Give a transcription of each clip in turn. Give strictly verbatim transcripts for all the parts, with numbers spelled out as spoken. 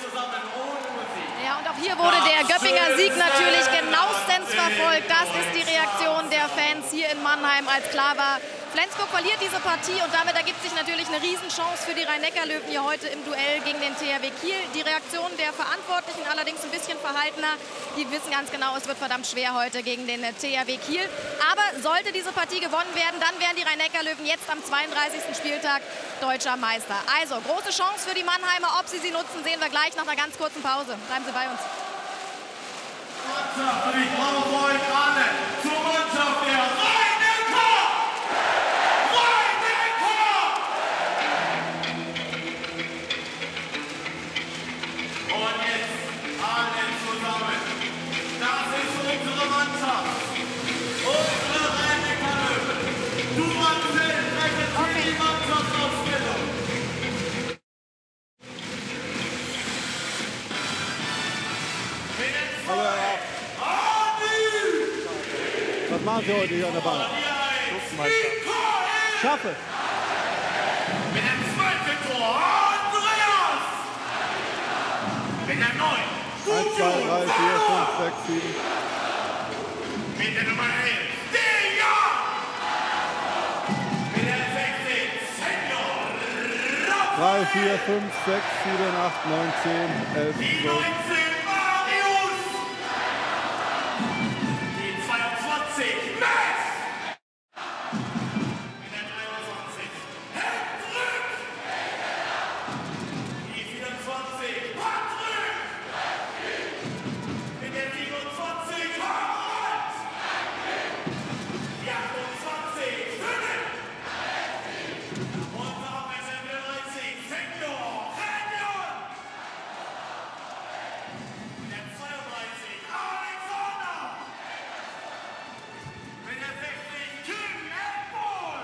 Ja, und auch hier wurde der Göppinger Sieg natürlich genauestens verfolgt. Das ist die Reaktion der Fans hier in Mannheim, als klar war, Flensburg verliert diese Partie und damit ergibt sich natürlich eine Riesenchance für die Rhein-Neckar-Löwen hier heute im Duell gegen den T H W Kiel. Die Reaktion der Verantwortlichen allerdings ein bisschen verhaltener. Die wissen ganz genau, es wird verdammt schwer heute gegen den T H W Kiel. Aber sollte diese Partie gewonnen werden, dann wären die Rhein-Neckar-Löwen jetzt am zweiunddreißigsten Spieltag deutscher Meister. Also große Chance für die Mannheimer. Ob sie sie nutzen, sehen wir gleich nach einer ganz kurzen Pause. Bleiben Sie bei uns. Mannschaft, ich brauche euch alle zur Mannschaft der Rhein-Neckar! Rhein-Neckar! Und jetzt alle zusammen. Das ist unsere Mannschaft. Unsere Rhein-Neckar-Löwen. Du Axel, präsentiere die Mannschaftsausstellung. Was machen Sie heute hier an der Bahn? Luftmeister. Schaffe! Mit dem zweiten Tor, Andreas! Mit der neun, eins, zwei, drei, vier, fünf, sechs, sieben. mit der Nummer elf, Dejan! Mit der sechzehn, Senior Rapp! drei, vier, fünf, sechs, sieben, acht, neun, zehn, elf, Die zwölf. neunzehn, Marius! Die zweiundzwanzig, Max! Mit der dreiundzwanzig, Hendrik! Die vierundzwanzig, Patrick! Mit der siebenundzwanzig, Harald! Die achtundzwanzig, Philipp! Und noch mit der vierunddreißig, Senior Renjon! Mit der zweiunddreißig, Alexander! Mit der sechzig, Kim Edmund!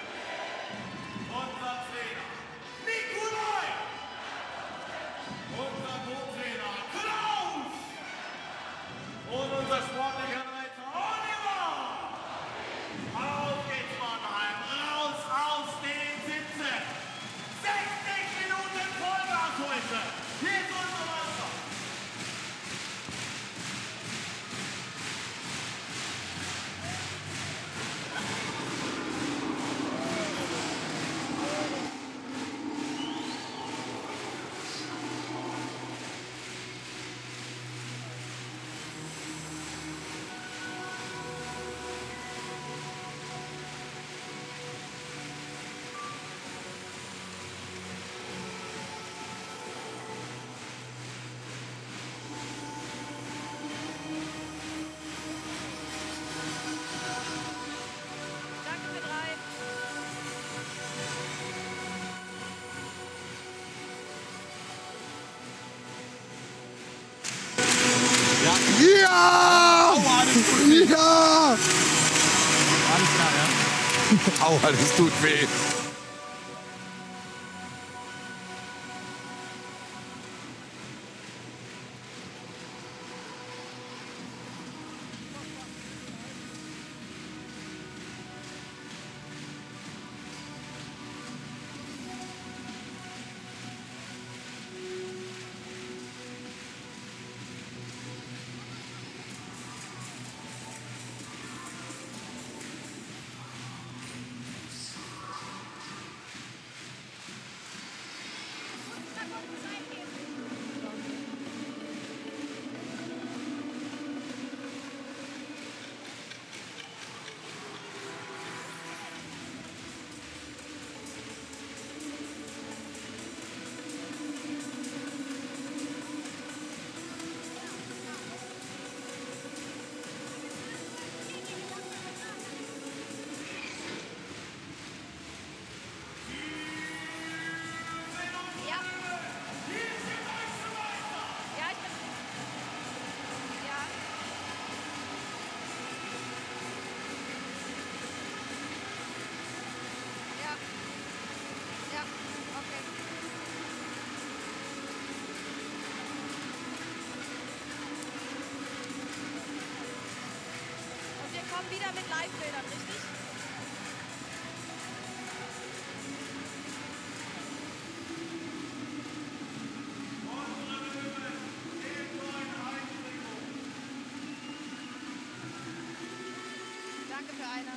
Unser Trainer, Nikolai! Unser Co-Trainer, Klaus! Und unser sportlicher Leiter, Oliver! Auf geht's, Mannheim! Raus aus den Sitzen! sechzig Minuten Vollgas heute! Hier ist unsere Mannschaft! Danke für drei. Ja! Ja! Alles klar, ja? Aua, das tut weh. Ja. Ja, ich bin... Ja. Ja. Ja, okay. Und wir kommen wieder mit Live-Bildern, richtig? Unsere für eine.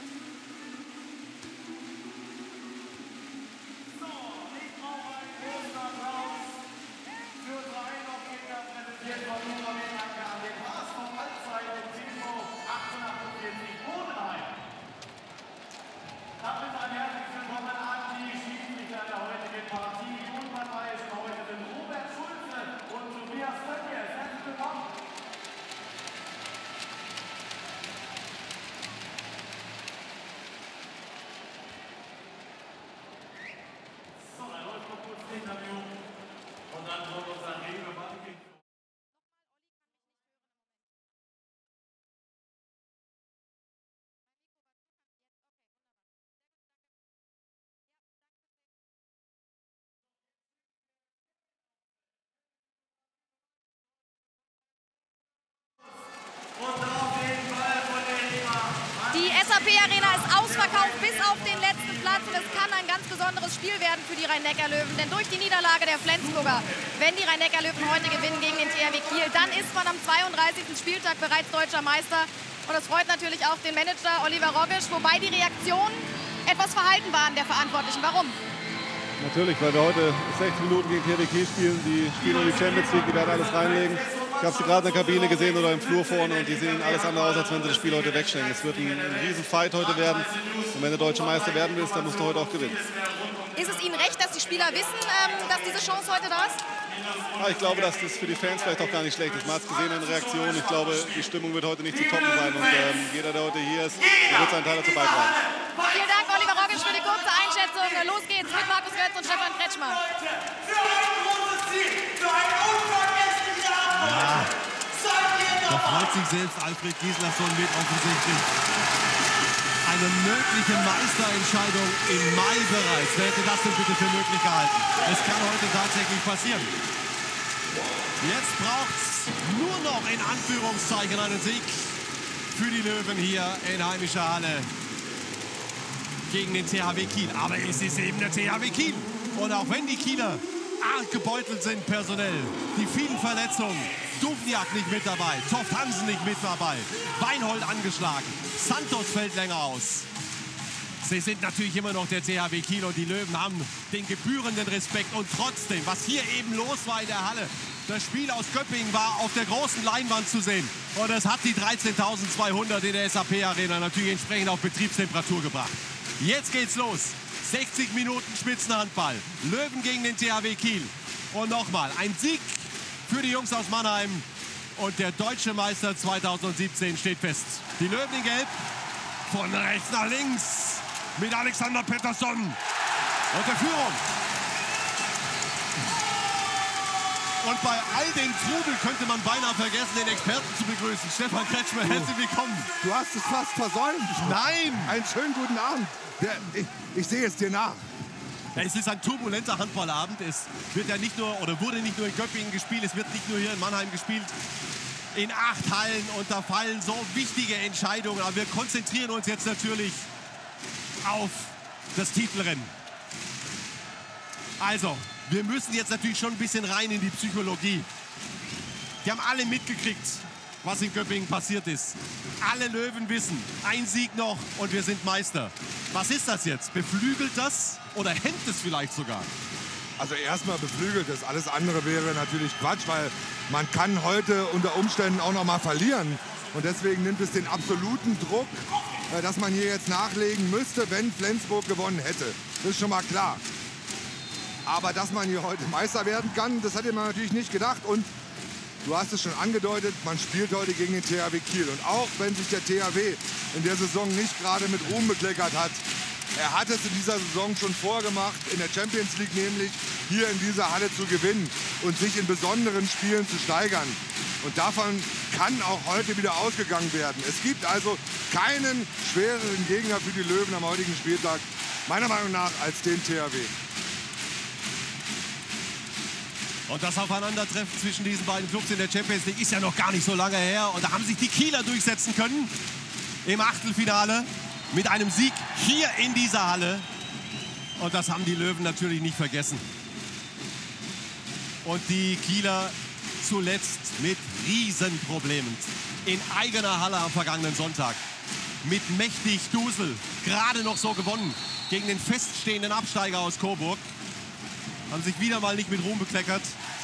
So, ich brauche einen großen Applaus für unsere Eindruckgegner, präsentiert von Nurabin Acker, den H S V Halbzeit im T V achtzehnhundertachtundvierzig Bodenheim. Damit ein herzliches Willkommen an die Schiedsrichter der heutigen Partie. Und dabei ist heute sind Robert Schulze und Tobias Vöttjes. Herzlich willkommen. So, dann läuft noch kurz das Interview und dann kommt unser Regelmann. Die S A P-Arena ist ausverkauft bis auf den letzten Platz und es kann ein ganz besonderes Spiel werden für die Rhein-Neckar-Löwen. Denn durch die Niederlage der Flensburger, wenn die Rhein-Neckar-Löwen heute gewinnen gegen den T H W Kiel, dann ist man am zweiunddreißigsten Spieltag bereits deutscher Meister. Und das freut natürlich auch den Manager Oliver Rogisch, wobei die Reaktionen etwas verhalten waren der Verantwortlichen. Warum? Natürlich, weil wir heute sechzig Minuten gegen T H W Kiel spielen. Die spielen um die Champions League, die werden alles reinlegen. Ich habe sie gerade in der Kabine gesehen oder im Flur vorne und die sehen alles andere aus, als wenn sie das Spiel heute wegschenken. Es wird ein, ein Riesenfight heute werden. Und wenn du deutscher Meister werden willst, dann musst du heute auch gewinnen. Ist es Ihnen recht, dass die Spieler wissen, ähm, dass diese Chance heute da ist? Ja, ich glaube, dass das für die Fans vielleicht auch gar nicht schlecht ist. Man hat es gesehen in der Reaktion. Ich glaube, die Stimmung wird heute nicht zu toppen sein. Und ähm, jeder, der heute hier ist, der wird seinen Teil dazu beitragen. Vielen Dank, Oliver Rogisch, für die kurze Einschätzung. Los geht's mit Markus Götz und Stefan Kretschmer. Für ein großes Ziel, für ein unvergessliches Abend. Ja. Da freut sich selbst Alfred Gislason mit offensichtlich. Eine mögliche Meisterentscheidung im Mai bereits. Wer hätte das denn bitte für möglich gehalten? Es kann heute tatsächlich passieren. Jetzt braucht es nur noch in Anführungszeichen einen Sieg für die Löwen hier in heimischer Halle gegen den T H W Kiel. Aber es ist eben der T H W Kiel. Und auch wenn die Kieler arg gebeutelt sind personell, die vielen Verletzungen, Duvniak nicht mit dabei, Toft Hansen nicht mit dabei, Weinhold angeschlagen, Santos fällt länger aus. Sie sind natürlich immer noch der T H W Kiel und die Löwen haben den gebührenden Respekt. Und trotzdem, was hier eben los war in der Halle, das Spiel aus Göppingen war auf der großen Leinwand zu sehen. Und es hat die dreizehntausendzweihundert in der S A P-Arena natürlich entsprechend auf Betriebstemperatur gebracht. Jetzt geht's los. sechzig Minuten Spitzenhandball. Löwen gegen den T H W Kiel. Und nochmal ein Sieg für die Jungs aus Mannheim. Und der deutsche Meister zweitausendsiebzehn steht fest. Die Löwen in Gelb. Von rechts nach links. Mit Alexander Pettersson. Und der Führung. Und bei all dem Trubel könnte man beinahe vergessen, den Experten zu begrüßen. Stefan Kretschmer, herzlich willkommen. Du hast es fast versäumt. Nein! Einen schönen guten Abend. Der, ich, ich sehe es dir nach. Es ist ein turbulenter Handballabend. Es wird ja nicht nur oder wurde nicht nur in Göppingen gespielt, es wird nicht nur hier in Mannheim gespielt. In acht Hallen und da fallen so wichtige Entscheidungen. Aber wir konzentrieren uns jetzt natürlich auf das Titelrennen. Also, wir müssen jetzt natürlich schon ein bisschen rein in die Psychologie. Die haben alle mitgekriegt, was in Göppingen passiert ist. Alle Löwen wissen, ein Sieg noch und wir sind Meister. Was ist das jetzt? Beflügelt das oder hemmt es vielleicht sogar? Also erstmal beflügelt es. Alles andere wäre natürlich Quatsch, weil man kann heute unter Umständen auch noch mal verlieren. Und deswegen nimmt es den absoluten Druck, dass man hier jetzt nachlegen müsste, wenn Flensburg gewonnen hätte. Das ist schon mal klar. Aber dass man hier heute Meister werden kann, das hätte man natürlich nicht gedacht. Und du hast es schon angedeutet, man spielt heute gegen den T H W Kiel. Und auch wenn sich der T H W in der Saison nicht gerade mit Ruhm bekleckert hat, er hat es in dieser Saison schon vorgemacht, in der Champions League nämlich hier in dieser Halle zu gewinnen und sich in besonderen Spielen zu steigern. Und davon kann auch heute wieder ausgegangen werden. Es gibt also keinen schwereren Gegner für die Löwen am heutigen Spieltag, meiner Meinung nach, als den T H W. Und das Aufeinandertreffen zwischen diesen beiden Clubs in der Champions League ist ja noch gar nicht so lange her. Und da haben sich die Kieler durchsetzen können im Achtelfinale mit einem Sieg hier in dieser Halle. Und das haben die Löwen natürlich nicht vergessen. Und die Kieler zuletzt mit Riesenproblemen in eigener Halle am vergangenen Sonntag. mit mächtig Dusel gerade noch so gewonnen gegen den feststehenden Absteiger aus Coburg. Haben sich wieder mal nicht mit Ruhm bekleckert.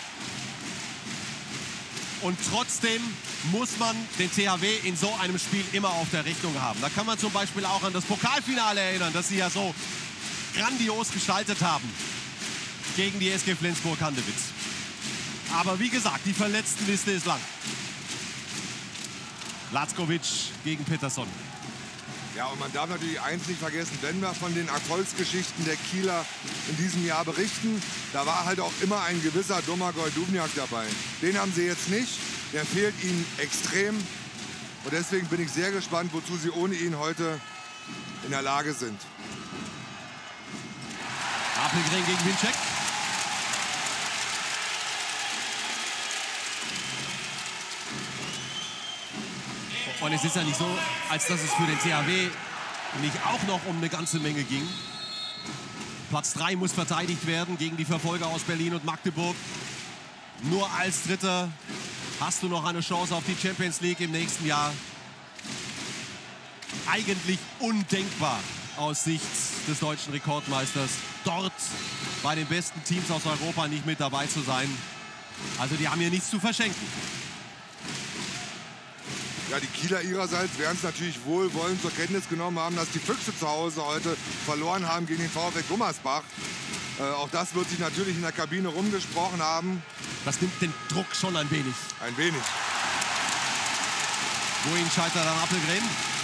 Und trotzdem muss man den T H W in so einem Spiel immer auf der Rechnung haben. Da kann man zum Beispiel auch an das Pokalfinale erinnern, das sie ja so grandios gestaltet haben gegen die S G Flensburg-Handewitt. Aber wie gesagt, die Verletztenliste ist lang. Lackovic gegen Pettersson. Ja, und man darf natürlich eins nicht vergessen, wenn wir von den Erfolgsgeschichten der Kieler in diesem Jahr berichten, da war halt auch immer ein gewisser Domagoj Dubňák dabei. Den haben sie jetzt nicht, der fehlt ihnen extrem. Und deswegen bin ich sehr gespannt, wozu sie ohne ihn heute in der Lage sind. Appelgren gegen Winczek. Und es ist ja nicht so, als dass es für den T H W nicht auch noch um eine ganze Menge ging. Platz drei muss verteidigt werden gegen die Verfolger aus Berlin und Magdeburg. Nur als Dritter hast du noch eine Chance auf die Champions League im nächsten Jahr. Eigentlich undenkbar aus Sicht des deutschen Rekordmeisters, dort bei den besten Teams aus Europa nicht mit dabei zu sein. Also die haben hier nichts zu verschenken. Ja, die Kieler ihrerseits werden es natürlich wohlwollend zur Kenntnis genommen haben, dass die Füchse zu Hause heute verloren haben gegen den VfL Gummersbach. Äh, auch das wird sich natürlich in der Kabine rumgesprochen haben. Das nimmt den Druck schon ein wenig. Ein wenig. Wohin scheitert dann Appelgren?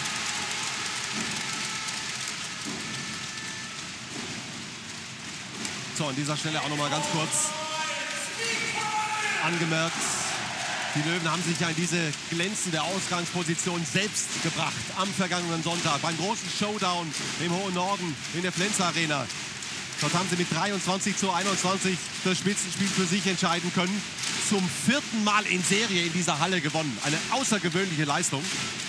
So, an dieser Stelle auch noch mal ganz kurz angemerkt. Die Löwen haben sich ja in diese glänzende Ausgangsposition selbst gebracht am vergangenen Sonntag beim großen Showdown im hohen Norden in der Flens Arena. Dort haben sie mit dreiundzwanzig zu einundzwanzig das Spitzenspiel für sich entscheiden können. Zum vierten Mal in Serie in dieser Halle gewonnen. Eine außergewöhnliche Leistung.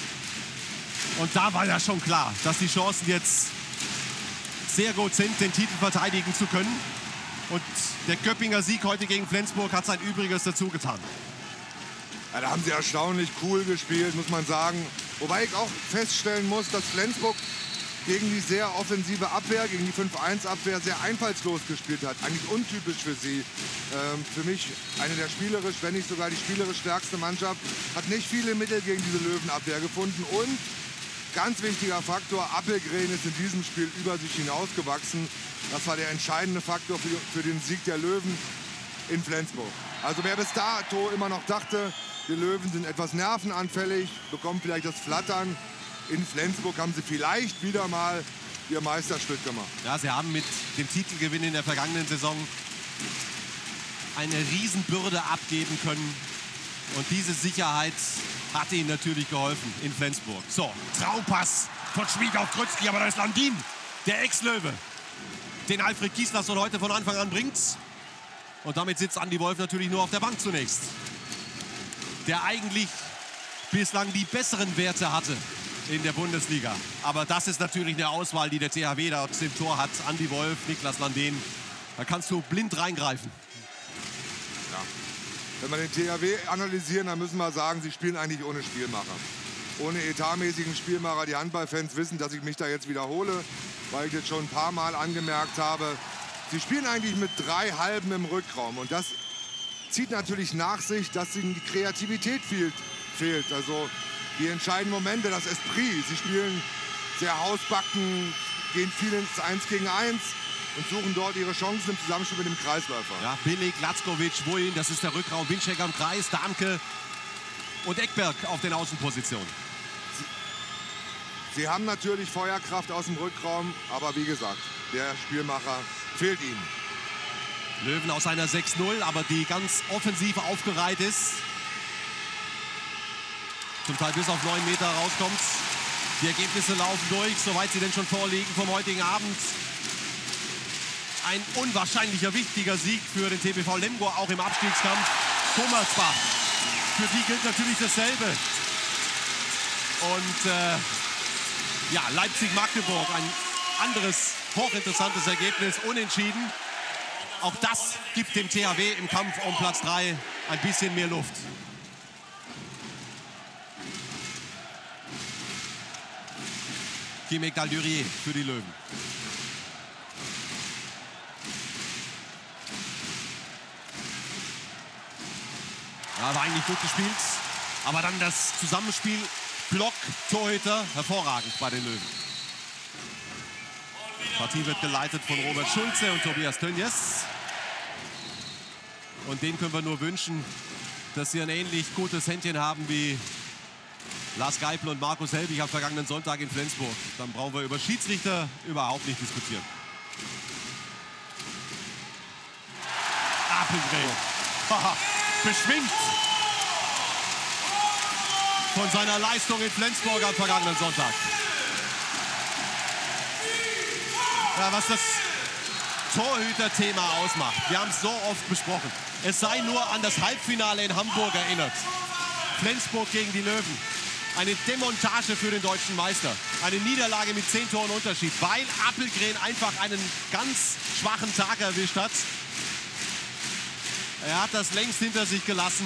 Und da war ja schon klar, dass die Chancen jetzt sehr gut sind, den Titel verteidigen zu können. Und der Göppinger Sieg heute gegen Flensburg hat sein Übriges dazu getan. Ja, da haben sie erstaunlich cool gespielt, muss man sagen. Wobei ich auch feststellen muss, dass Flensburg gegen die sehr offensive Abwehr, gegen die fünf eins Abwehr sehr einfallslos gespielt hat. Eigentlich untypisch für sie. Ähm, für mich eine der spielerisch, wenn nicht sogar die spielerisch stärkste Mannschaft. Hat nicht viele Mittel gegen diese Löwenabwehr gefunden. Und ganz wichtiger Faktor, Appelgren ist in diesem Spiel über sich hinausgewachsen. Das war der entscheidende Faktor für, für den Sieg der Löwen in Flensburg. Also wer bis dato immer noch dachte, die Löwen sind etwas nervenanfällig, bekommen vielleicht das Flattern. In Flensburg haben sie vielleicht wieder mal ihr Meisterstück gemacht. Ja, sie haben mit dem Titelgewinn in der vergangenen Saison eine Riesenbürde abgeben können. Und diese Sicherheit hat ihnen natürlich geholfen in Flensburg. So, Traumpass von Schmid auf Grützky, aber da ist Landin, der Ex-Löwe, den Alfred Gislason heute von Anfang an bringt. Und damit sitzt Andi Wolf natürlich nur auf der Bank zunächst. Der eigentlich bislang die besseren Werte hatte in der Bundesliga. Aber das ist natürlich eine Auswahl, die der T H W da im Tor hat. Andi Wolf, Niklas Landin. Da kannst du blind reingreifen. Ja. Wenn wir den T H W analysieren, dann müssen wir sagen, sie spielen eigentlich ohne Spielmacher. Ohne etatmäßigen Spielmacher. Die Handballfans wissen, dass ich mich da jetzt wiederhole, weil ich jetzt schon ein paar Mal angemerkt habe. Sie spielen eigentlich mit drei Halben im Rückraum. Und das zieht natürlich nach sich, dass ihnen die Kreativität fehlt. fehlt. Also die entscheidenden Momente, das Esprit. Sie spielen sehr hausbacken, gehen viel ins eins gegen eins und suchen dort ihre Chancen im Zusammenspiel mit dem Kreisläufer. Ja, Billig, Lackovic, Wohin, das ist der Rückraum. Winczek am Kreis, Damke und Eckberg auf den Außenpositionen. Sie, sie haben natürlich Feuerkraft aus dem Rückraum, aber wie gesagt, der Spielmacher fehlt ihnen. Löwen aus einer sechs null, aber die ganz offensiv aufgereiht ist. Zum Teil bis auf neun Meter rauskommt. Die Ergebnisse laufen durch, soweit sie denn schon vorliegen vom heutigen Abend. Ein unwahrscheinlicher wichtiger Sieg für den T B V Lemgo, auch im Abstiegskampf. Gummersbach, für die gilt natürlich dasselbe. Und äh, ja, Leipzig-Magdeburg, ein anderes hochinteressantes Ergebnis, unentschieden. Auch das gibt dem T H W im Kampf um Platz drei ein bisschen mehr Luft. Kim Ekdal-Dürier für die Löwen. Ja, war eigentlich gut gespielt. Aber dann das Zusammenspiel Block, Torhüter, hervorragend bei den Löwen. Die Partie wird geleitet von Robert Schulze und Tobias Tönjes. Und denen können wir nur wünschen, dass sie ein ähnlich gutes Händchen haben wie Lars Geipel und Markus Helbig am vergangenen Sonntag in Flensburg. Dann brauchen wir über Schiedsrichter überhaupt nicht diskutieren. Apelgren. Beschwingt von seiner Leistung in Flensburg am vergangenen Sonntag. Ja, was das Torhüter-Thema ausmacht, wir haben es so oft besprochen. Es sei nur an das Halbfinale in Hamburg erinnert. Flensburg gegen die Löwen. Eine Demontage für den deutschen Meister. Eine Niederlage mit zehn Toren Unterschied, weil Apelgren einfach einen ganz schwachen Tag erwischt hat. Er hat das längst hinter sich gelassen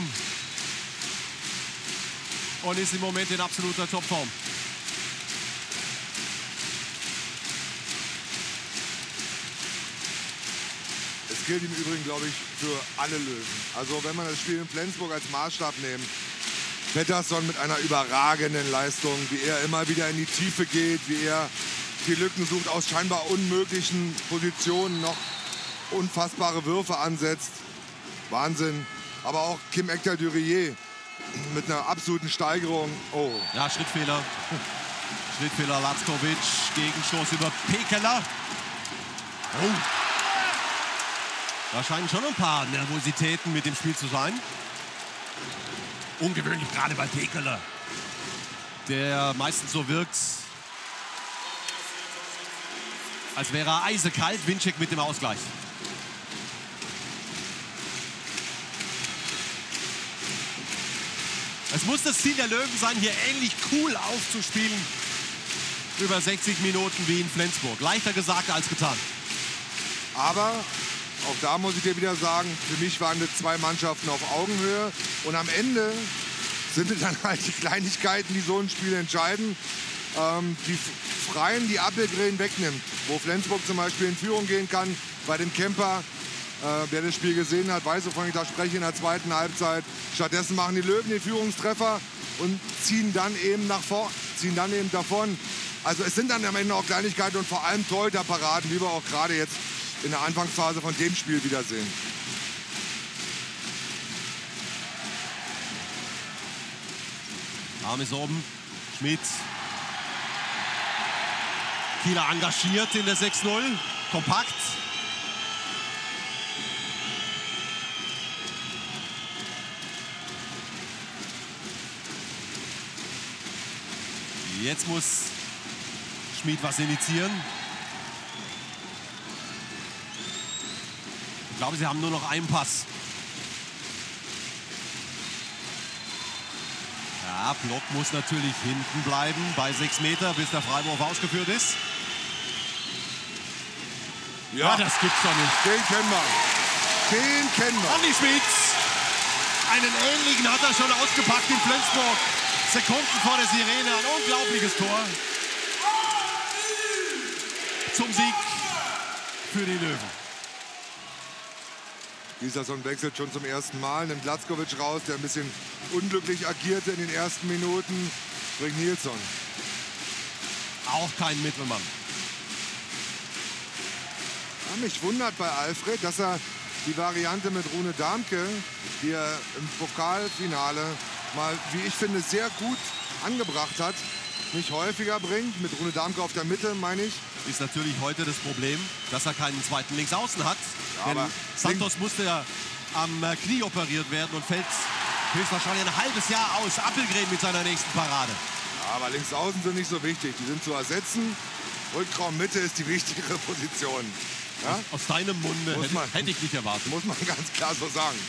und ist im Moment in absoluter Topform. Es gilt im Übrigen, glaube ich, für alle Löwen. Also wenn man das Spiel in Flensburg als Maßstab nimmt, Pettersson mit einer überragenden Leistung, wie er immer wieder in die Tiefe geht, wie er die Lücken sucht, aus scheinbar unmöglichen Positionen noch unfassbare Würfe ansetzt. Wahnsinn. Aber auch Kim Ekdal-Dürier mit einer absoluten Steigerung. Oh. Ja, Schrittfehler. Schrittfehler Lackovic. Gegenstoß über Pekeler. Oh. Da scheinen schon ein paar Nervositäten mit dem Spiel zu sein. Ungewöhnlich gerade bei Pekeler, der meistens so wirkt, als wäre er eisekalt. Winczek mit dem Ausgleich. Es muss das Ziel der Löwen sein, hier ähnlich cool aufzuspielen über sechzig Minuten wie in Flensburg. Leichter gesagt als getan. Aber auch da muss ich dir wieder sagen, für mich waren das zwei Mannschaften auf Augenhöhe. Und am Ende sind es dann halt die Kleinigkeiten, die so ein Spiel entscheiden. Ähm, die Freien, die Apelgren wegnimmt. Wo Flensburg zum Beispiel in Führung gehen kann. Bei dem Camper, äh, wer das Spiel gesehen hat, weiß, wovon ich da spreche in der zweiten Halbzeit. Stattdessen machen die Löwen den Führungstreffer und ziehen dann eben nach vor, ziehen dann eben davon. Also es sind dann am Ende auch Kleinigkeiten und vor allem Torhüterparaden, wie wir auch gerade jetzt in der Anfangsphase von dem Spiel wiedersehen. Arm ist oben. Schmidt. Kieler engagiert in der sechs null. Kompakt. Jetzt muss Schmidt was initiieren. Ich glaube, sie haben nur noch einen Pass. Ja, Block muss natürlich hinten bleiben bei sechs Meter, bis der Freiwurf ausgeführt ist. Ja, ja, das gibt's doch nicht. Den kennen wir. Den kennen wir. Andi Schmidt. Einen ähnlichen hat er schon ausgepackt in Flensburg. Sekunden vor der Sirene. Ein unglaubliches Tor. Zum Sieg für die Löwen. Gislason wechselt schon zum ersten Mal, nimmt Lackovic raus, der ein bisschen unglücklich agierte in den ersten Minuten. Bringt Nilsson. Auch kein Mittelmann. Ja, mich wundert bei Alfred, dass er die Variante mit Rune Darmke, die er im Pokalfinale mal, wie ich finde, sehr gut angebracht hat, nicht häufiger bringt. Mit Rune Darmke auf der Mitte, meine ich. Ist natürlich heute das Problem, dass er keinen zweiten Linksaußen hat. Ja, denn Santos musste ja am Knie operiert werden und fällt höchstwahrscheinlich ein halbes Jahr aus. Apelgren mit seiner nächsten Parade. Ja, aber Linksaußen sind nicht so wichtig. Die sind zu ersetzen. Rückraummitte ist die wichtigere Position. Ja? Aus, aus deinem Munde hätte, man, hätte ich nicht erwartet. Muss man ganz klar so sagen.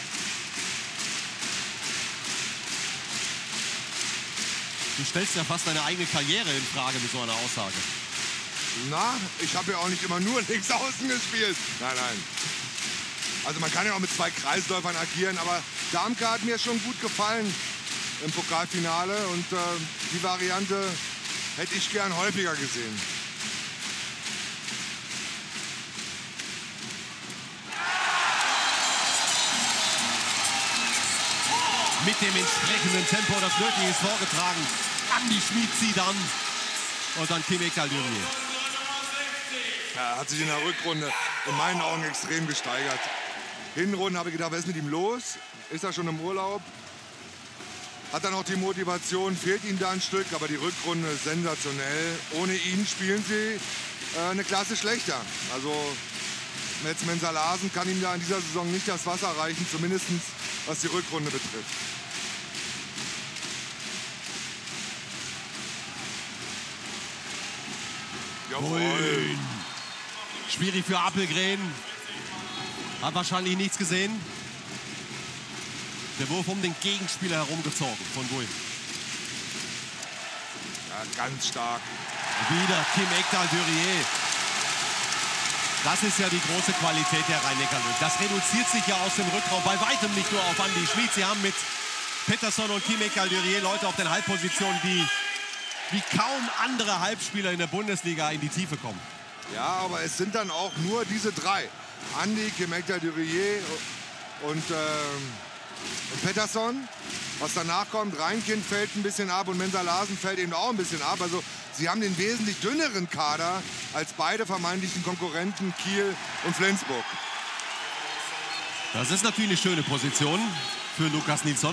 Du stellst ja fast deine eigene Karriere in Frage mit so einer Aussage. Na, ich habe ja auch nicht immer nur links außen gespielt. Nein, nein. Also man kann ja auch mit zwei Kreisläufern agieren, aber Darmke hat mir schon gut gefallen im Pokalfinale und äh, die Variante hätte ich gern häufiger gesehen. Mit dem entsprechenden Tempo, das nötig ist, vorgetragen. Andi Schmid zieht an. Und dann Kim Ekdal-Dürrier. Ja, hat sich in der Rückrunde in meinen Augen extrem gesteigert. Hinrunde habe ich gedacht, was ist mit ihm los? Ist er schon im Urlaub? Hat er noch die Motivation? Fehlt ihm da ein Stück? Aber die Rückrunde ist sensationell. Ohne ihn spielen sie äh, eine Klasse schlechter. Also Metz Mensah-Larsen kann ihm da in dieser Saison nicht das Wasser reichen, zumindest was die Rückrunde betrifft. Jawohl. Schwierig für Appelgren. Hat wahrscheinlich nichts gesehen. Der Wurf um den Gegenspieler herumgezogen von Bui. Ja, ganz stark. Wieder Kim Ekdal-Dürrier. Das ist ja die große Qualität der Rhein-Neckar-Löwen. Das reduziert sich ja aus dem Rückraum bei weitem nicht nur auf Andi Schmid. Sie haben mit Pettersson und Kim Ekdal-Dürrier Leute auf den Halbpositionen, die wie kaum andere Halbspieler in der Bundesliga in die Tiefe kommen. Ja, aber es sind dann auch nur diese drei. Andi, Kim Ekdal-Dürrier und, ähm, und Pettersson. Was danach kommt, Reinkind fällt ein bisschen ab und Mensah-Larsen fällt eben auch ein bisschen ab. Also sie haben den wesentlich dünneren Kader als beide vermeintlichen Konkurrenten Kiel und Flensburg. Das ist natürlich eine schöne Position für Lukas Nilsson.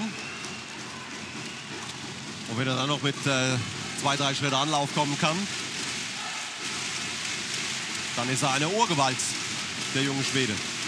Und wenn er dann noch mit äh, zwei, drei Schritte Anlauf kommen kann, dann ist er eine Urgewalt, der junge Schwede.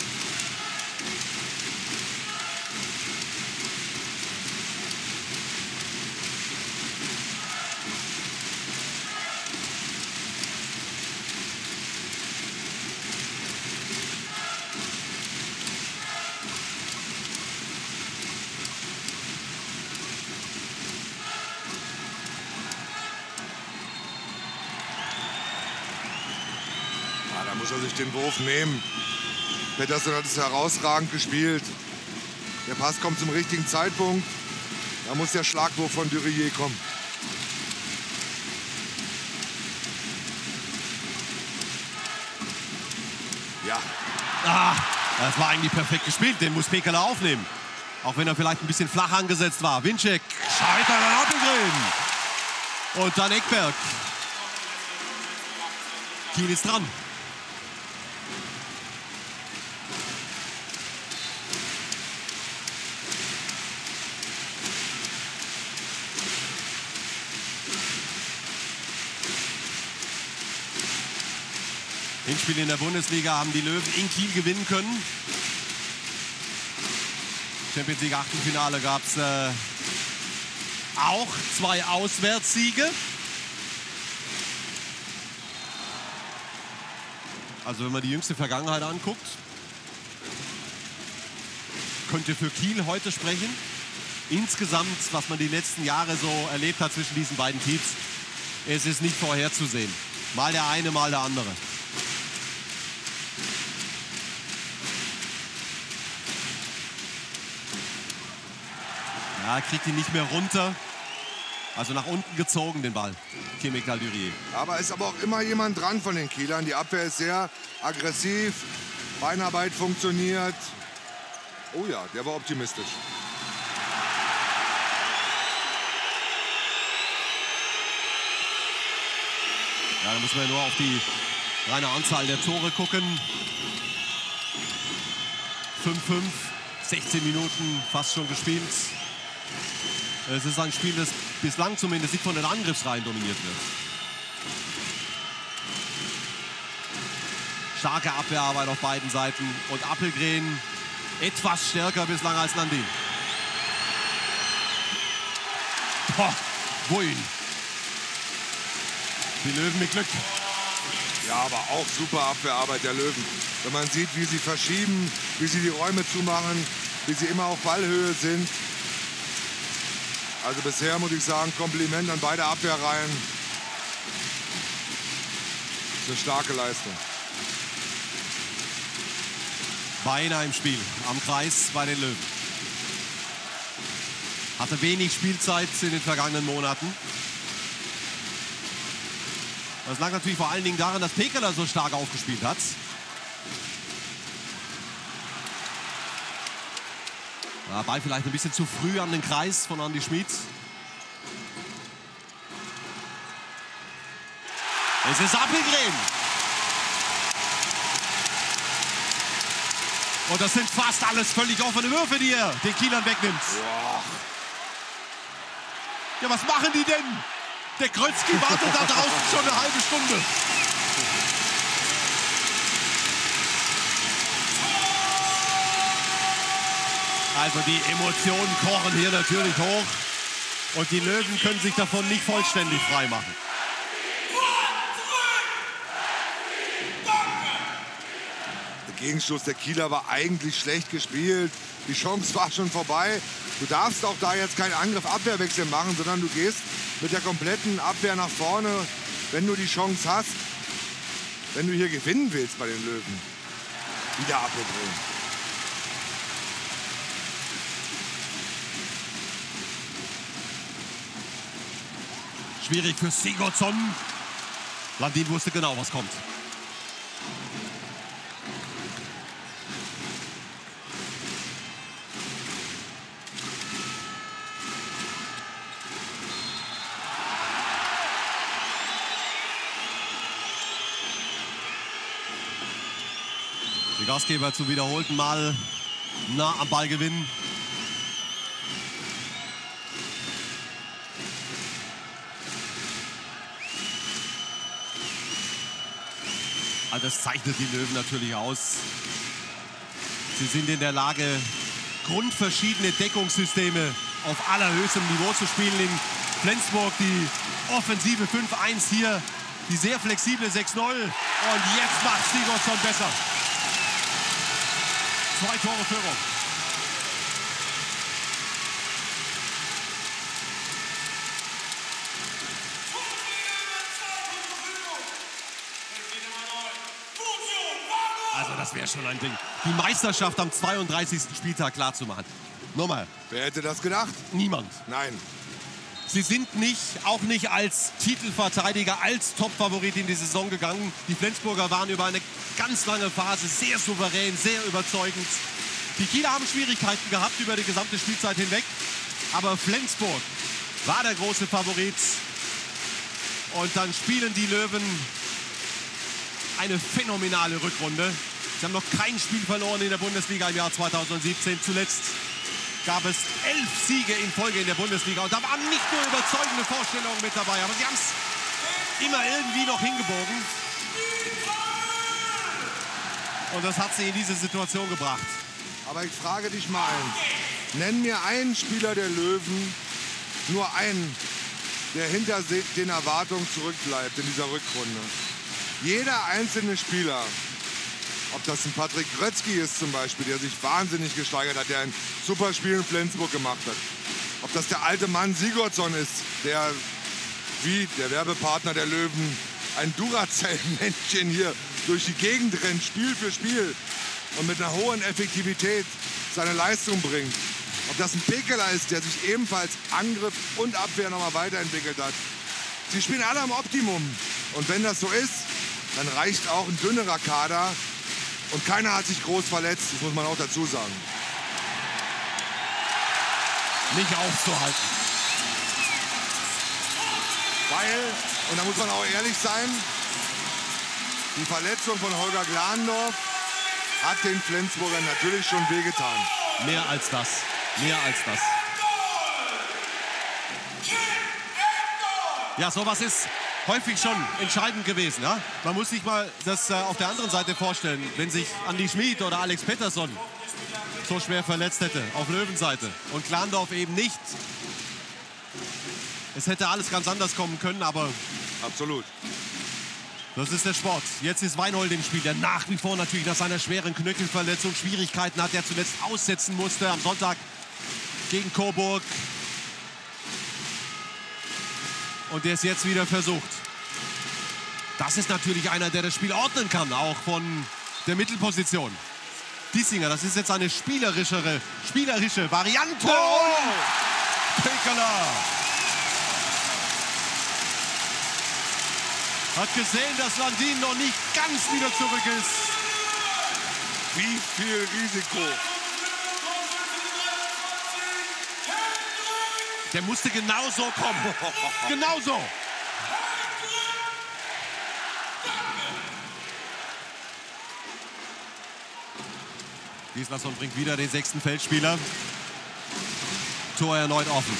Muss er sich den Wurf nehmen. Pettersson hat es herausragend gespielt. Der Pass kommt zum richtigen Zeitpunkt. Da muss der Schlagwurf von Dürrier kommen. Ja. Ah, das war eigentlich perfekt gespielt. Den muss Pekeler aufnehmen. Auch wenn er vielleicht ein bisschen flach angesetzt war. Winczek scheitert an Appelgren. Und dann Ekberg. Kiel ist dran. Hinspiel in der Bundesliga haben die Löwen in Kiel gewinnen können. Champions League Achtelfinale gab es äh, auch zwei Auswärtssiege. Also wenn man die jüngste Vergangenheit anguckt, könnte für Kiel heute sprechen. Insgesamt, was man die letzten Jahre so erlebt hat zwischen diesen beiden Teams, es ist nicht vorherzusehen. Mal der eine, mal der andere. Ja, kriegt ihn nicht mehr runter. Also nach unten gezogen, den Ball. Kim Ekdal-Dürrier. Aber ist aber auch immer jemand dran von den Kielern. Die Abwehr ist sehr aggressiv. Beinarbeit funktioniert. Oh ja, der war optimistisch. Ja, da muss man ja nur auf die reine Anzahl der Tore gucken. fünf fünf, sechzehn Minuten fast schon gespielt. Es ist ein Spiel, das bislang zumindest nicht von den Angriffsreihen dominiert wird. Starke Abwehrarbeit auf beiden Seiten und Appelgren etwas stärker bislang als Landin. Boah, wohin? Die Löwen mit Glück. Ja, aber auch super Abwehrarbeit der Löwen. Wenn man sieht, wie sie verschieben, wie sie die Räume zumachen, wie sie immer auf Ballhöhe sind. Also bisher muss ich sagen, Kompliment an beide Abwehrreihen. Das ist eine starke Leistung. Beinahe im Spiel, am Kreis bei den Löwen. Hatte wenig Spielzeit in den vergangenen Monaten. Das lag natürlich vor allen Dingen daran, dass Pekeler so stark aufgespielt hat. Dabei vielleicht ein bisschen zu früh an den Kreis von Andi Schmid. Es ist Appelgren. Und das sind fast alles völlig offene Würfe, die er den Kielern wegnimmt. Boah. Ja, was machen die denn? Der Krötzky wartet da draußen schon eine halbe Stunde. Also die Emotionen kochen hier natürlich hoch. Und die Löwen können sich davon nicht vollständig frei machen. Der Gegenstoß der Kieler war eigentlich schlecht gespielt. Die Chance war schon vorbei. Du darfst auch da jetzt keinen Angriff-Abwehrwechsel machen, sondern du gehst mit der kompletten Abwehr nach vorne, wenn du die Chance hast. Wenn du hier gewinnen willst bei den Löwen. Wieder Appelgren. Schwierig für Sigurdsson. Landin wusste genau, was kommt. Die Gastgeber zu wiederholten Mal nah am Ball gewinnen. Also das zeichnet die Löwen natürlich aus. Sie sind in der Lage, grundverschiedene Deckungssysteme auf allerhöchstem Niveau zu spielen. In Flensburg die offensive fünf eins, hier die sehr flexible sechs null. Und jetzt macht Sigurdsson besser. Zwei Tore Führung. Also das wäre schon ein Ding. Die Meisterschaft am zweiunddreißigsten Spieltag klar zu machen. Nochmal. Wer hätte das gedacht? Niemand. Nein. Sie sind nicht, auch nicht als Titelverteidiger, als Topfavorit in die Saison gegangen. Die Flensburger waren über eine ganz lange Phase sehr souverän, sehr überzeugend. Die Kieler haben Schwierigkeiten gehabt über die gesamte Spielzeit hinweg. Aber Flensburg war der große Favorit. Und dann spielen die Löwen eine phänomenale Rückrunde. Sie haben noch kein Spiel verloren in der Bundesliga im Jahr zweitausendsiebzehn. Zuletzt gab es elf Siege in Folge in der Bundesliga. Und da waren nicht nur überzeugende Vorstellungen mit dabei, aber sie haben es immer irgendwie noch hingebogen. Und das hat sie in diese Situation gebracht. Aber ich frage dich mal ein. Nenn mir einen Spieler der Löwen, nur einen, der hinter den Erwartungen zurückbleibt in dieser Rückrunde. Jeder einzelne Spieler, ob das ein Patrick Krötzky ist zum Beispiel, der sich wahnsinnig gesteigert hat, der ein super Spiel in Flensburg gemacht hat. Ob das der alte Mann Sigurdsson ist, der wie der Werbepartner der Löwen ein Duracell-Männchen hier durch die Gegend rennt, Spiel für Spiel und mit einer hohen Effektivität seine Leistung bringt. Ob das ein Pekeler ist, der sich ebenfalls Angriff und Abwehr nochmal weiterentwickelt hat. Sie spielen alle am Optimum. Und wenn das so ist, dann reicht auch ein dünnerer Kader. Und keiner hat sich groß verletzt, das muss man auch dazu sagen. Nicht aufzuhalten. Weil, und da muss man auch ehrlich sein, die Verletzung von Holger Glandorf hat den Flensburgern natürlich schon wehgetan. Mehr als das. Mehr als das. Ja, sowas ist häufig schon entscheidend gewesen. Ja? Man muss sich mal das äh, auf der anderen Seite vorstellen, wenn sich Andi Schmid oder Alex Pettersson so schwer verletzt hätte, auf Löwenseite. Und Glandorf eben nicht. Es hätte alles ganz anders kommen können, aber... Absolut. Das ist der Sport. Jetzt ist Weinhold im Spiel, der nach wie vor natürlich nach seiner schweren Knöchelverletzung Schwierigkeiten hat, der zuletzt aussetzen musste am Sonntag gegen Coburg. Und der es jetzt wieder versucht. Das ist natürlich einer, der das Spiel ordnen kann, auch von der Mittelposition. Diesinger, das ist jetzt eine spielerischere, spielerische Variante. Oh! Pekeler. Hat gesehen, dass Landin noch nicht ganz wieder zurück ist. Wie viel Risiko. Der musste genauso kommen. Genauso. Gislason bringt wieder den sechsten Feldspieler. Tor erneut offen.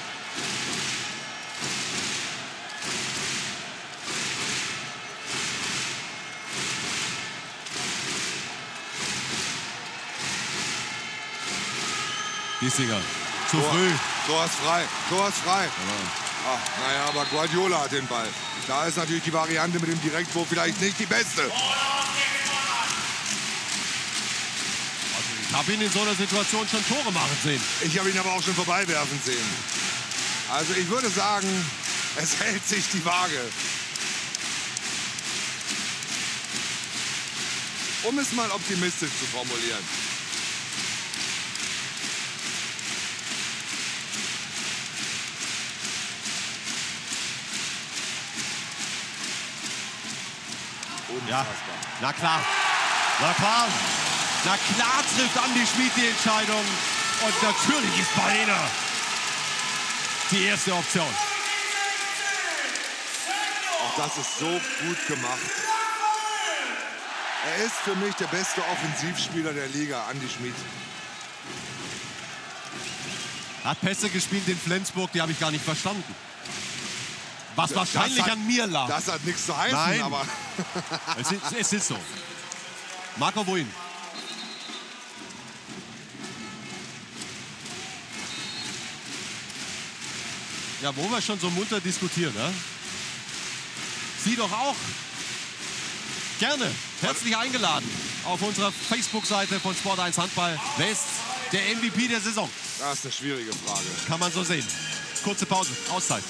Giesinger. Zu Tor, früh. Tor ist frei. Tor ist frei. Ach, naja, aber Guardiola hat den Ball. Da ist natürlich die Variante mit dem Direktwurf vielleicht nicht die beste. Ich habe ihn in so einer Situation schon Tore machen sehen. Ich habe ihn aber auch schon vorbeiwerfen sehen. Also ich würde sagen, es hält sich die Waage. Um es mal optimistisch zu formulieren. Ja, na klar. Na klar. Na klar trifft Andi Schmid die Entscheidung. Und natürlich ist Baena die erste Option. Auch das ist so gut gemacht. Er ist für mich der beste Offensivspieler der Liga, Andi Schmid. Hat Pässe gespielt in Flensburg, die habe ich gar nicht verstanden. Was Das wahrscheinlich hat- an mir lag. Das hat nichts zu heißen, Nein. aber Es ist, es ist so. Marco Buin. Ja, wo wir schon so munter diskutieren, ne? Sie doch auch gerne herzlich eingeladen auf unserer Facebook-Seite von Sport eins Handball. Wer ist der M V P der Saison? das ist eine schwierige Frage. Kann man so sehen. Kurze Pause, Auszeit.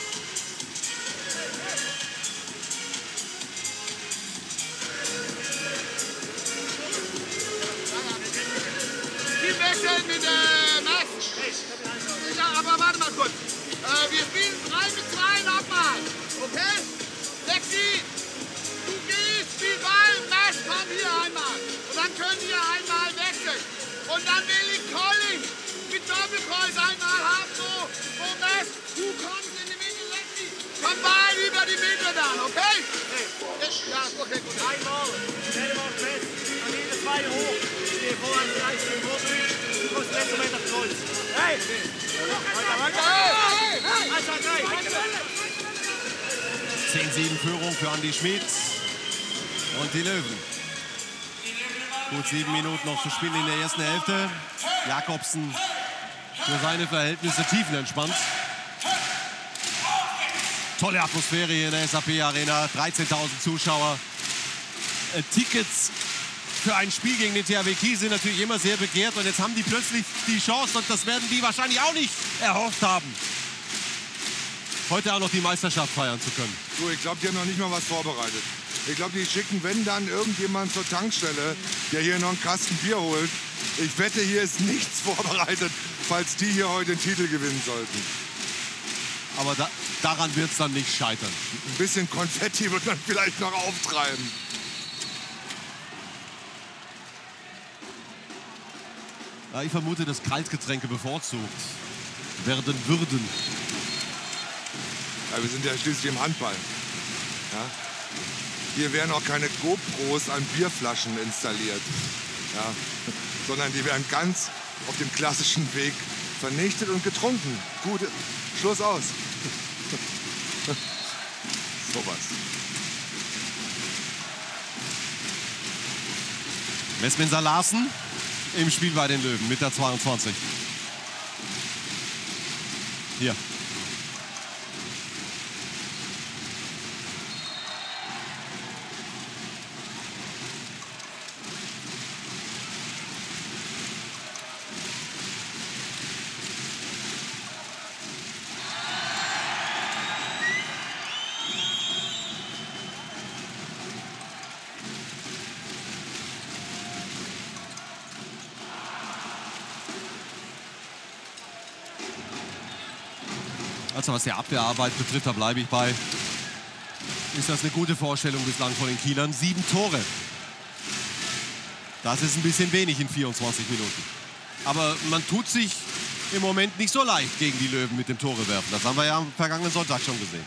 Die wechseln mit äh, Max. Ja, aber warte mal kurz. Äh, wir spielen drei mit zwei nochmal. Okay? Lexi, du gehst, spiel Ball, Max, komm hier einmal. Und dann könnt ihr einmal wechseln. Und dann will ich Calling mit Doppelkreuz einmal haben, so. Wo Max, du kommst in die Mitte, Lexi. Komm Ball über die Mitte dann, okay? Ja, okay, gut. Einmal, stell mal fest, dann geht es weiter hoch. Ich stehe vor, als gleich den Vorbüch, du kommst letzter Meter auf Kreuz. Hey! Weiter, weiter! Hey! Hey! Eins, zwei, drei! zehn sieben Führung für Andi Schmid und die Löwen. Gut sieben Minuten noch zu spielen in der ersten Hälfte. Jakobsen für seine Verhältnisse tiefenentspannt. Tolle Atmosphäre hier in der S A P Arena. dreizehntausend Zuschauer. Äh, Tickets für ein Spiel gegen den T H W Kiel sind natürlich immer sehr begehrt. Und jetzt haben die plötzlich die Chance, und das werden die wahrscheinlich auch nicht erhofft haben, heute auch noch die Meisterschaft feiern zu können. Du, ich glaube, die haben noch nicht mal was vorbereitet. Ich glaube, die schicken, wenn dann, irgendjemand zur Tankstelle, der hier noch einen Kasten Bier holt. Ich wette, hier ist nichts vorbereitet, falls die hier heute den Titel gewinnen sollten. Aber da, daran wird es dann nicht scheitern. Ein bisschen Konfetti wird man vielleicht noch auftreiben. Ja, ich vermute, dass Kaltgetränke bevorzugt werden würden. Ja, wir sind ja schließlich im Handball. Ja? Hier werden auch keine GoPros an Bierflaschen installiert. Ja? Sondern die werden ganz auf dem klassischen Weg vernichtet und getrunken. Gut, Schluss aus. Sowas. Westminster Larsen im Spiel bei den Löwen mit der zweiundzwanzig. Hier. Also was die Abwehrarbeit betrifft, da bleibe ich bei ist das eine gute Vorstellung bislang von den Kielern. Sieben Tore. Das ist ein bisschen wenig in vierundzwanzig Minuten. Aber man tut sich im Moment nicht so leicht gegen die Löwen mit dem Tore werfen. Das haben wir ja am vergangenen Sonntag schon gesehen.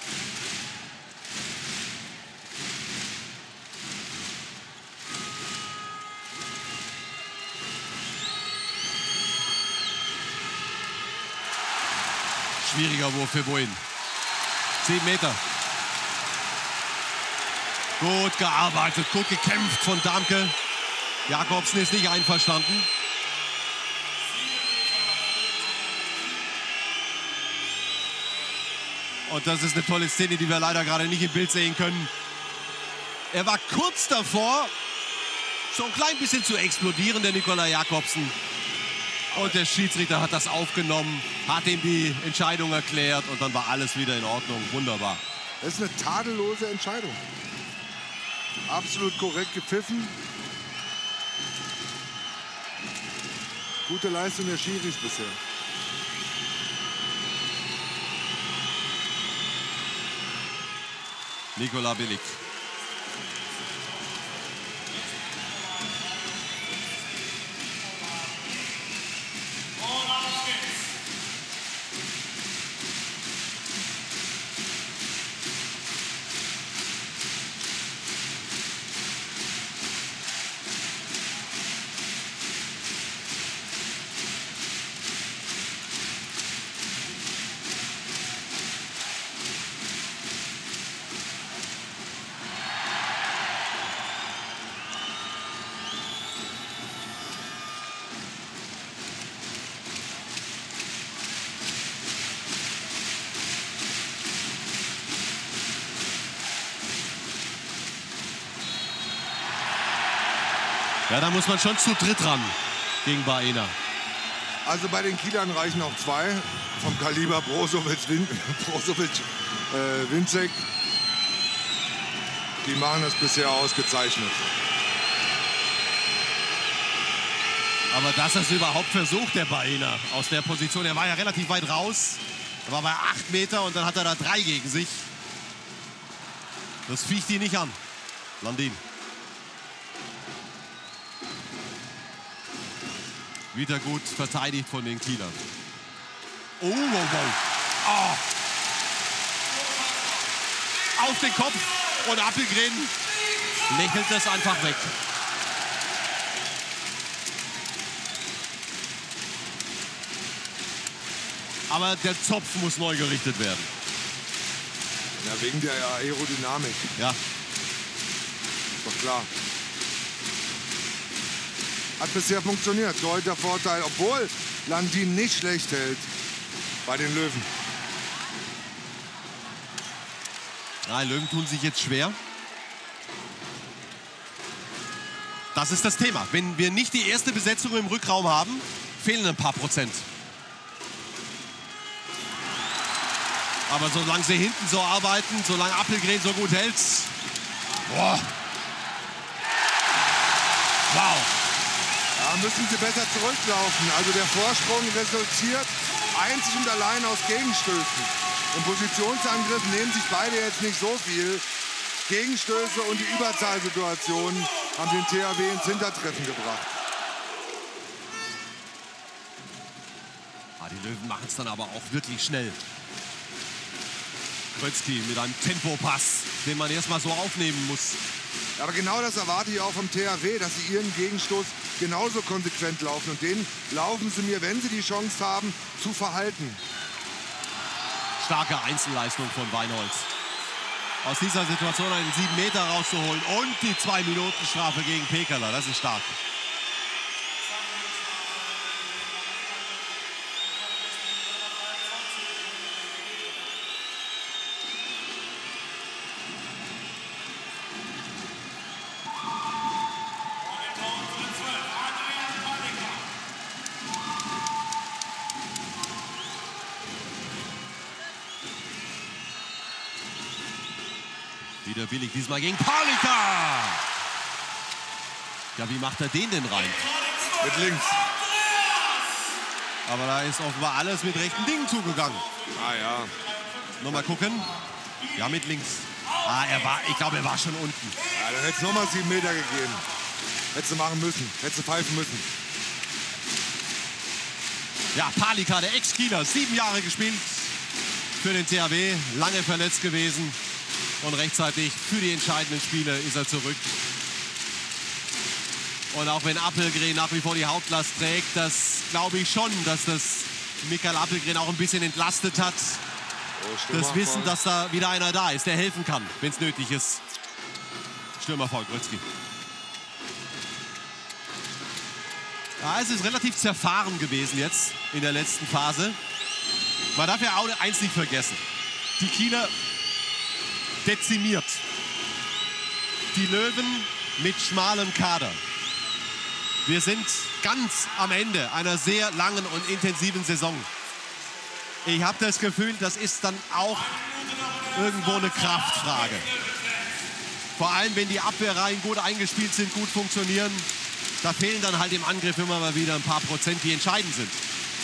Schwieriger Wurf für Bohin. Sieben Meter. Gut gearbeitet, gut gekämpft von Damke. Jakobsen ist nicht einverstanden. Und das ist eine tolle Szene, die wir leider gerade nicht im Bild sehen können. Er war kurz davor, so ein klein bisschen zu explodieren, der Nikolai Jakobsen. Und der Schiedsrichter hat das aufgenommen, hat ihm die Entscheidung erklärt und dann war alles wieder in Ordnung. Wunderbar. Das ist eine tadellose Entscheidung. Absolut korrekt gepfiffen. Gute Leistung der Schiris bisher. Nikola Billig. Ja, da muss man schon zu dritt ran gegen Baena. Also bei den Kielern reichen auch zwei vom Kaliber Brozovic, Win Brozovic äh, Winzek. Die machen das bisher ausgezeichnet. Aber dass er es überhaupt versucht, der Baena, aus der Position. Er war ja relativ weit raus. Er war bei acht Meter und dann hat er da drei gegen sich. Das ficht ihn nicht an. Landin. Wieder gut verteidigt von den Kielern. Oh, wow, wow. Oh. Auf den Kopf und Appelgren lächelt das einfach weg. Aber der Zopf muss neu gerichtet werden. Ja, wegen der Aerodynamik. Ja. Ist doch klar. Hat bisher funktioniert. Deuter Vorteil, obwohl Landin nicht schlecht hält bei den Löwen. Ja, Löwen tun sich jetzt schwer. Das ist das Thema. Wenn wir nicht die erste Besetzung im Rückraum haben, fehlen ein paar Prozent. Aber solange sie hinten so arbeiten, solange Appelgren so gut hält. Boah. Wow. Da müssen sie besser zurücklaufen. Also der Vorsprung resultiert einzig und allein aus Gegenstößen. Im Positionsangriff nehmen sich beide jetzt nicht so viel. Gegenstöße und die Überzahlsituationen haben den T H W ins Hintertreffen gebracht. Ah, die Löwen machen es dann aber auch wirklich schnell. Krötzky mit einem Tempopass, den man erstmal so aufnehmen muss. Aber genau das erwarte ich auch vom T H W, dass sie ihren Gegenstoß genauso konsequent laufen. Und den laufen sie mir, wenn sie die Chance haben, zu verhalten. Starke Einzelleistung von Weinholz. Aus dieser Situation einen sieben Meter rauszuholen und die zwei Minuten Strafe gegen Pekeler. Das ist stark. Wieder billig, diesmal gegen Palika. Ja, wie macht er den denn rein? Mit links. Aber da ist offenbar alles mit rechten Dingen zugegangen. Ah ja. Nochmal gucken. Ja, mit links. Ah, er war, ich glaube, er war schon unten. Ja, dann hätte es nochmal sieben Meter gegeben. Hättest du machen müssen, hättest du pfeifen müssen. Ja, Palika, der Ex-Kieler, sieben Jahre gespielt für den T H W, lange verletzt gewesen und rechtzeitig für die entscheidenden Spiele ist er zurück. Und auch wenn Appelgren nach wie vor die Hauptlast trägt, das glaube ich schon, dass das Michael Appelgren auch ein bisschen entlastet hat. Oh, das Wissen, dass da wieder einer da ist, der helfen kann, wenn es nötig ist. Stürmerfoul, Grötzky. Ja, es ist relativ zerfahren gewesen jetzt in der letzten Phase. Man darf ja auch eins nicht vergessen. Die Kieler dezimiert. Die Löwen mit schmalem Kader. Wir sind ganz am Ende einer sehr langen und intensiven Saison. Ich habe das Gefühl, das ist dann auch irgendwo eine Kraftfrage. Vor allem, wenn die Abwehrreihen gut eingespielt sind, gut funktionieren. Da fehlen dann halt im Angriff immer mal wieder ein paar Prozent, die entscheidend sind.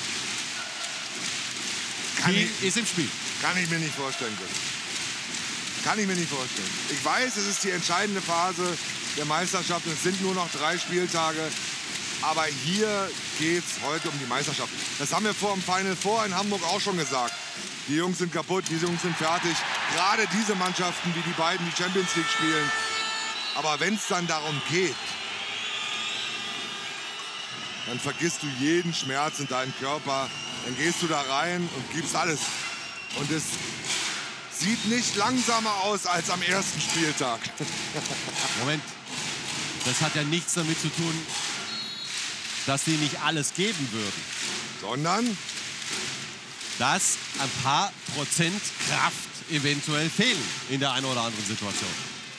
Kann Kiel ich, ist im Spiel. Kann ich mir nicht vorstellen, Chris. Kann ich mir nicht vorstellen. Ich weiß, es ist die entscheidende Phase der Meisterschaft. Es sind nur noch drei Spieltage. Aber hier geht es heute um die Meisterschaft. Das haben wir vor dem Final Four in Hamburg auch schon gesagt. Die Jungs sind kaputt, die Jungs sind fertig. Gerade diese Mannschaften, wie die beiden, die Champions League spielen. Aber wenn es dann darum geht, dann vergisst du jeden Schmerz in deinem Körper. Dann gehst du da rein und gibst alles. Und es sieht nicht langsamer aus als am ersten Spieltag. Moment, das hat ja nichts damit zu tun, dass sie nicht alles geben würden. Sondern? Dass ein paar Prozent Kraft eventuell fehlen in der einen oder anderen Situation.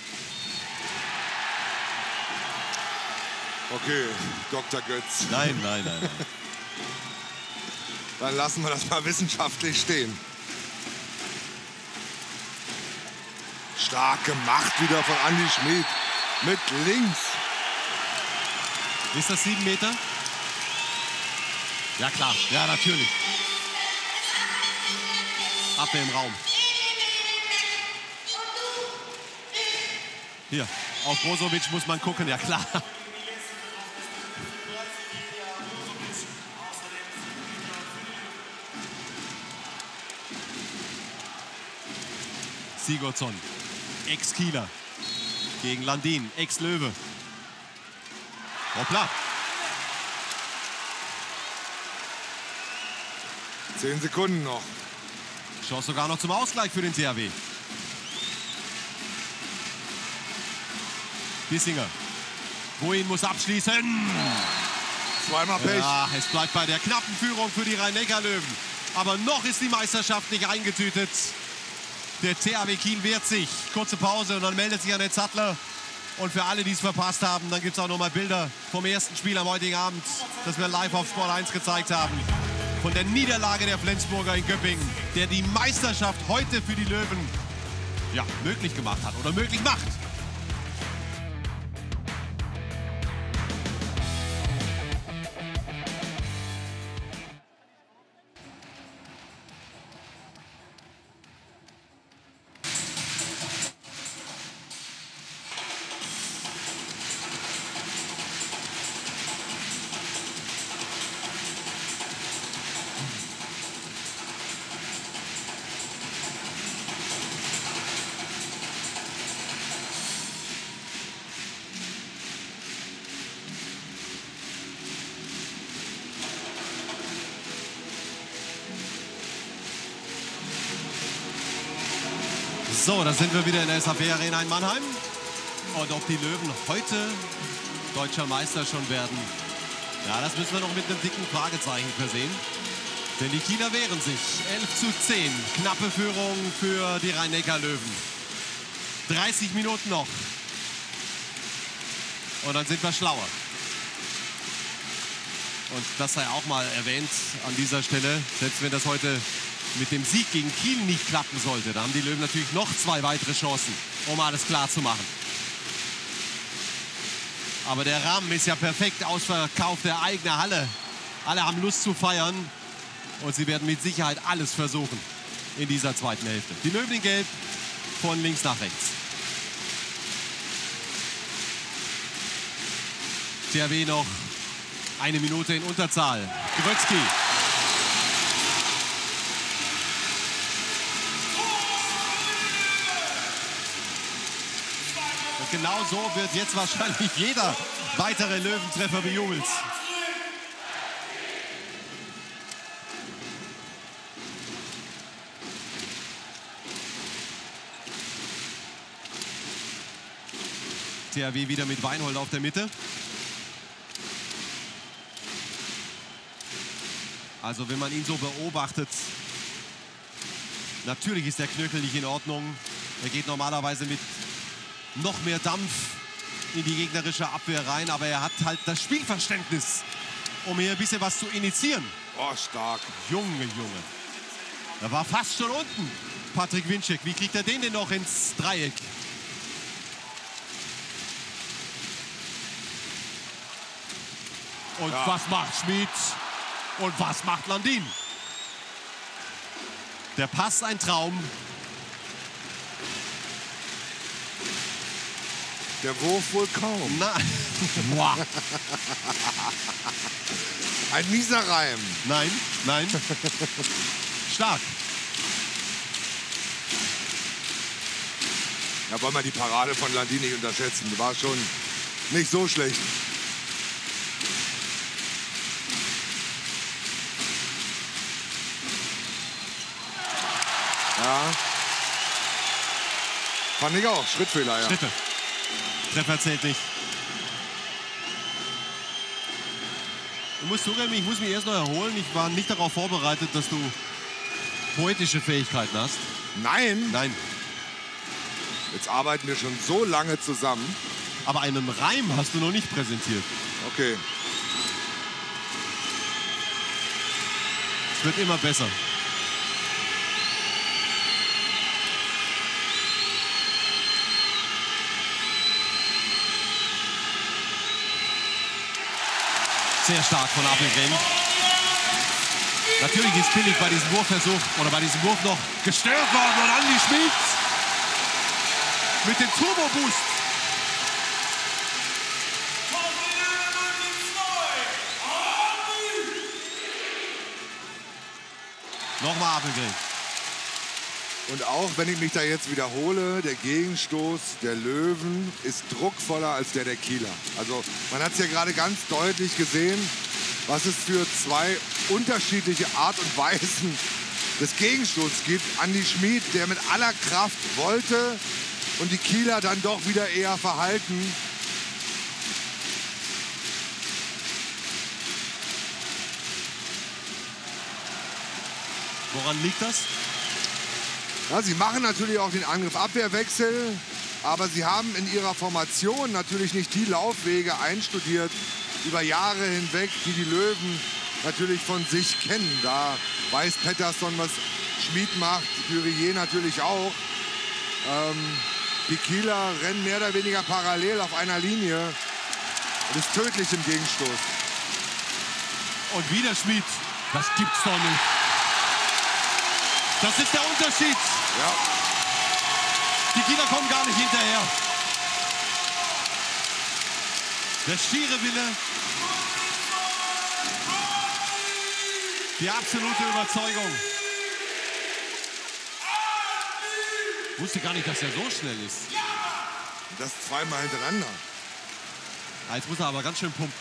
Okay, Doktor Götz. Nein, nein, nein, nein. Dann lassen wir das mal wissenschaftlich stehen. Stark gemacht wieder von Andi Schmid. Mit links. Ist das sieben Meter? Ja klar, ja natürlich. Abwehr im Raum. Hier, auf Brozovic muss man gucken, ja klar. Sigurdsson, Ex-Kieler gegen Landin, Ex-Löwe. Hoppla. Zehn Sekunden noch. Chance sogar noch zum Ausgleich für den T H W. Bissinger. Wohin muss abschließen. Zweimal Pech. Ja, es bleibt bei der knappen Führung für die Rhein-Neckar-Löwen. Aber noch ist die Meisterschaft nicht eingetütet. Der T H W Kiel wehrt sich. Kurze Pause und dann meldet sich Annette Sattler. Und für alle, die es verpasst haben, dann gibt es auch noch mal Bilder vom ersten Spiel am heutigen Abend, das wir live auf Sport eins gezeigt haben. Von der Niederlage der Flensburger in Göppingen, der die Meisterschaft heute für die Löwen ja, möglich gemacht hat oder möglich macht. So, da sind wir wieder in der S A P Arena in Mannheim. Und ob die Löwen heute deutscher Meister schon werden, ja, das müssen wir noch mit einem dicken Fragezeichen versehen. Denn die Kieler wehren sich. elf zu zehn. Knappe Führung für die Rhein-Neckar-Löwen. dreißig Minuten noch. Und dann sind wir schlauer. Und das sei auch mal erwähnt an dieser Stelle. Selbst wenn das heute mit dem Sieg gegen Kiel nicht klappen sollte, da haben die Löwen natürlich noch zwei weitere Chancen, um alles klar zu machen. Aber der Rahmen ist ja perfekt ausverkauft, der eigene Halle. Alle haben Lust zu feiern und sie werden mit Sicherheit alles versuchen in dieser zweiten Hälfte. Die Löwen in Gelb, von links nach rechts. T H W noch eine Minute in Unterzahl. Grötzky. Und genau so wird jetzt wahrscheinlich jeder weitere Löwentreffer bejubelt. T H W wieder mit Weinhold auf der Mitte. Also wenn man ihn so beobachtet, natürlich ist der Knöchel nicht in Ordnung. Er geht normalerweise mit noch mehr Dampf in die gegnerische Abwehr rein, aber er hat halt das Spielverständnis, um hier ein bisschen was zu initiieren. Oh, stark. Junge, Junge. Er war fast schon unten, Patrick Winczek. Wie kriegt er den denn noch ins Dreieck? Und Ja. was macht Schmid? Und was macht Landin? Der Pass ein Traum. Der Wurf wohl kaum. Nein. Boah. Ein mieser Reim. Nein, nein. Stark. Da wollen wir die Parade von Landin nicht unterschätzen. Die war schon nicht so schlecht. Ja. Fand ich auch. Schrittfehler, ja. Schritte. Treffer zählt nicht. Ich muss zugeben, ich muss mich erst noch erholen. Ich war nicht darauf vorbereitet, dass du poetische Fähigkeiten hast. Nein. Nein. Jetzt arbeiten wir schon so lange zusammen. Aber einen Reim hast du noch nicht präsentiert. Okay. Es wird immer besser. Sehr stark von Appelgren. Natürlich ist Billig bei diesem Wurfversuch oder bei diesem Wurf noch gestört worden. Und Andi Schmid mit dem Turbo-Boost. Nochmal Appelgren. Und auch wenn ich mich da jetzt wiederhole, der Gegenstoß der Löwen ist druckvoller als der der Kieler. Also man hat es ja gerade ganz deutlich gesehen, was es für zwei unterschiedliche Art und Weisen des Gegenstoßes gibt. Andi Schmid, der mit aller Kraft wollte und die Kieler dann doch wieder eher verhalten. Woran liegt das? Ja, sie machen natürlich auch den Angriff-Abwehrwechsel, aber sie haben in ihrer Formation natürlich nicht die Laufwege einstudiert über Jahre hinweg, die die Löwen natürlich von sich kennen. Da weiß Pettersson, was Schmid macht, Durier natürlich auch. Ähm, die Kieler rennen mehr oder weniger parallel auf einer Linie und ist tödlich im Gegenstoß. Und wieder Schmid. Das gibt's doch nicht. Das ist der Unterschied. Ja. Die Kieler kommen gar nicht hinterher. Der schiere Wille. Die absolute Überzeugung. Ich wusste gar nicht, dass er so schnell ist. Und das zweimal hintereinander. Ah, jetzt muss er aber ganz schön pumpen.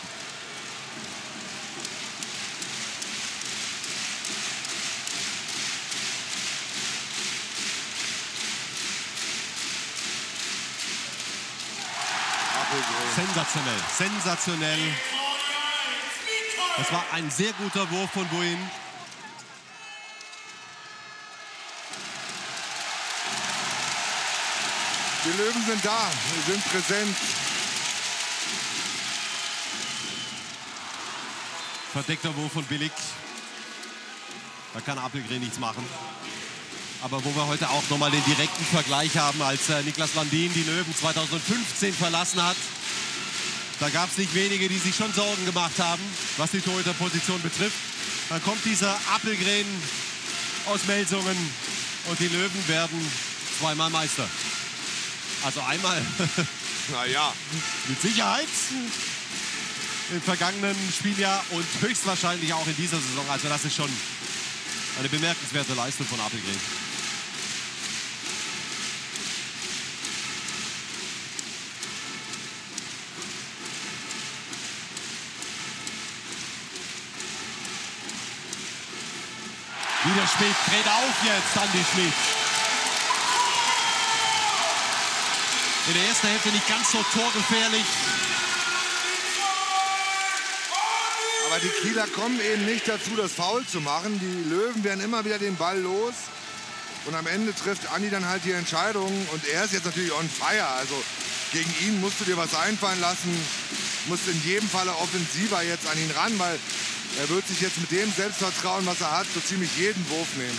Sensationell, sensationell. Das war ein sehr guter Wurf von Buin. Die Löwen sind da, wir sind präsent. Verdeckter Wurf von Billig. Da kann Appelgren nichts machen. Aber wo wir heute auch nochmal den direkten Vergleich haben, als äh, Niklas Landin die Löwen zweitausendfünfzehn verlassen hat. Da gab es nicht wenige, die sich schon Sorgen gemacht haben, was die Torhüterposition betrifft. Dann kommt dieser Appelgren aus Melsungen und die Löwen werden zweimal Meister. Also einmal Naja, mit Sicherheit im vergangenen Spieljahr und höchstwahrscheinlich auch in dieser Saison. Also das ist schon eine bemerkenswerte Leistung von Apelgren. Wieder Schmidt, dreht auf jetzt, Andi Schmidt. In der ersten Hälfte nicht ganz so torgefährlich. aber die Kieler kommen eben nicht dazu, das Foul zu machen. Die Löwen werden immer wieder den Ball los. Und am Ende trifft Andi dann halt die Entscheidung. Und er ist jetzt natürlich on fire. Also gegen ihn musst du dir was einfallen lassen. Musst in jedem Falle offensiver jetzt an ihn ran, weil er wird sich jetzt mit dem Selbstvertrauen, was er hat, so ziemlich jeden Wurf nehmen.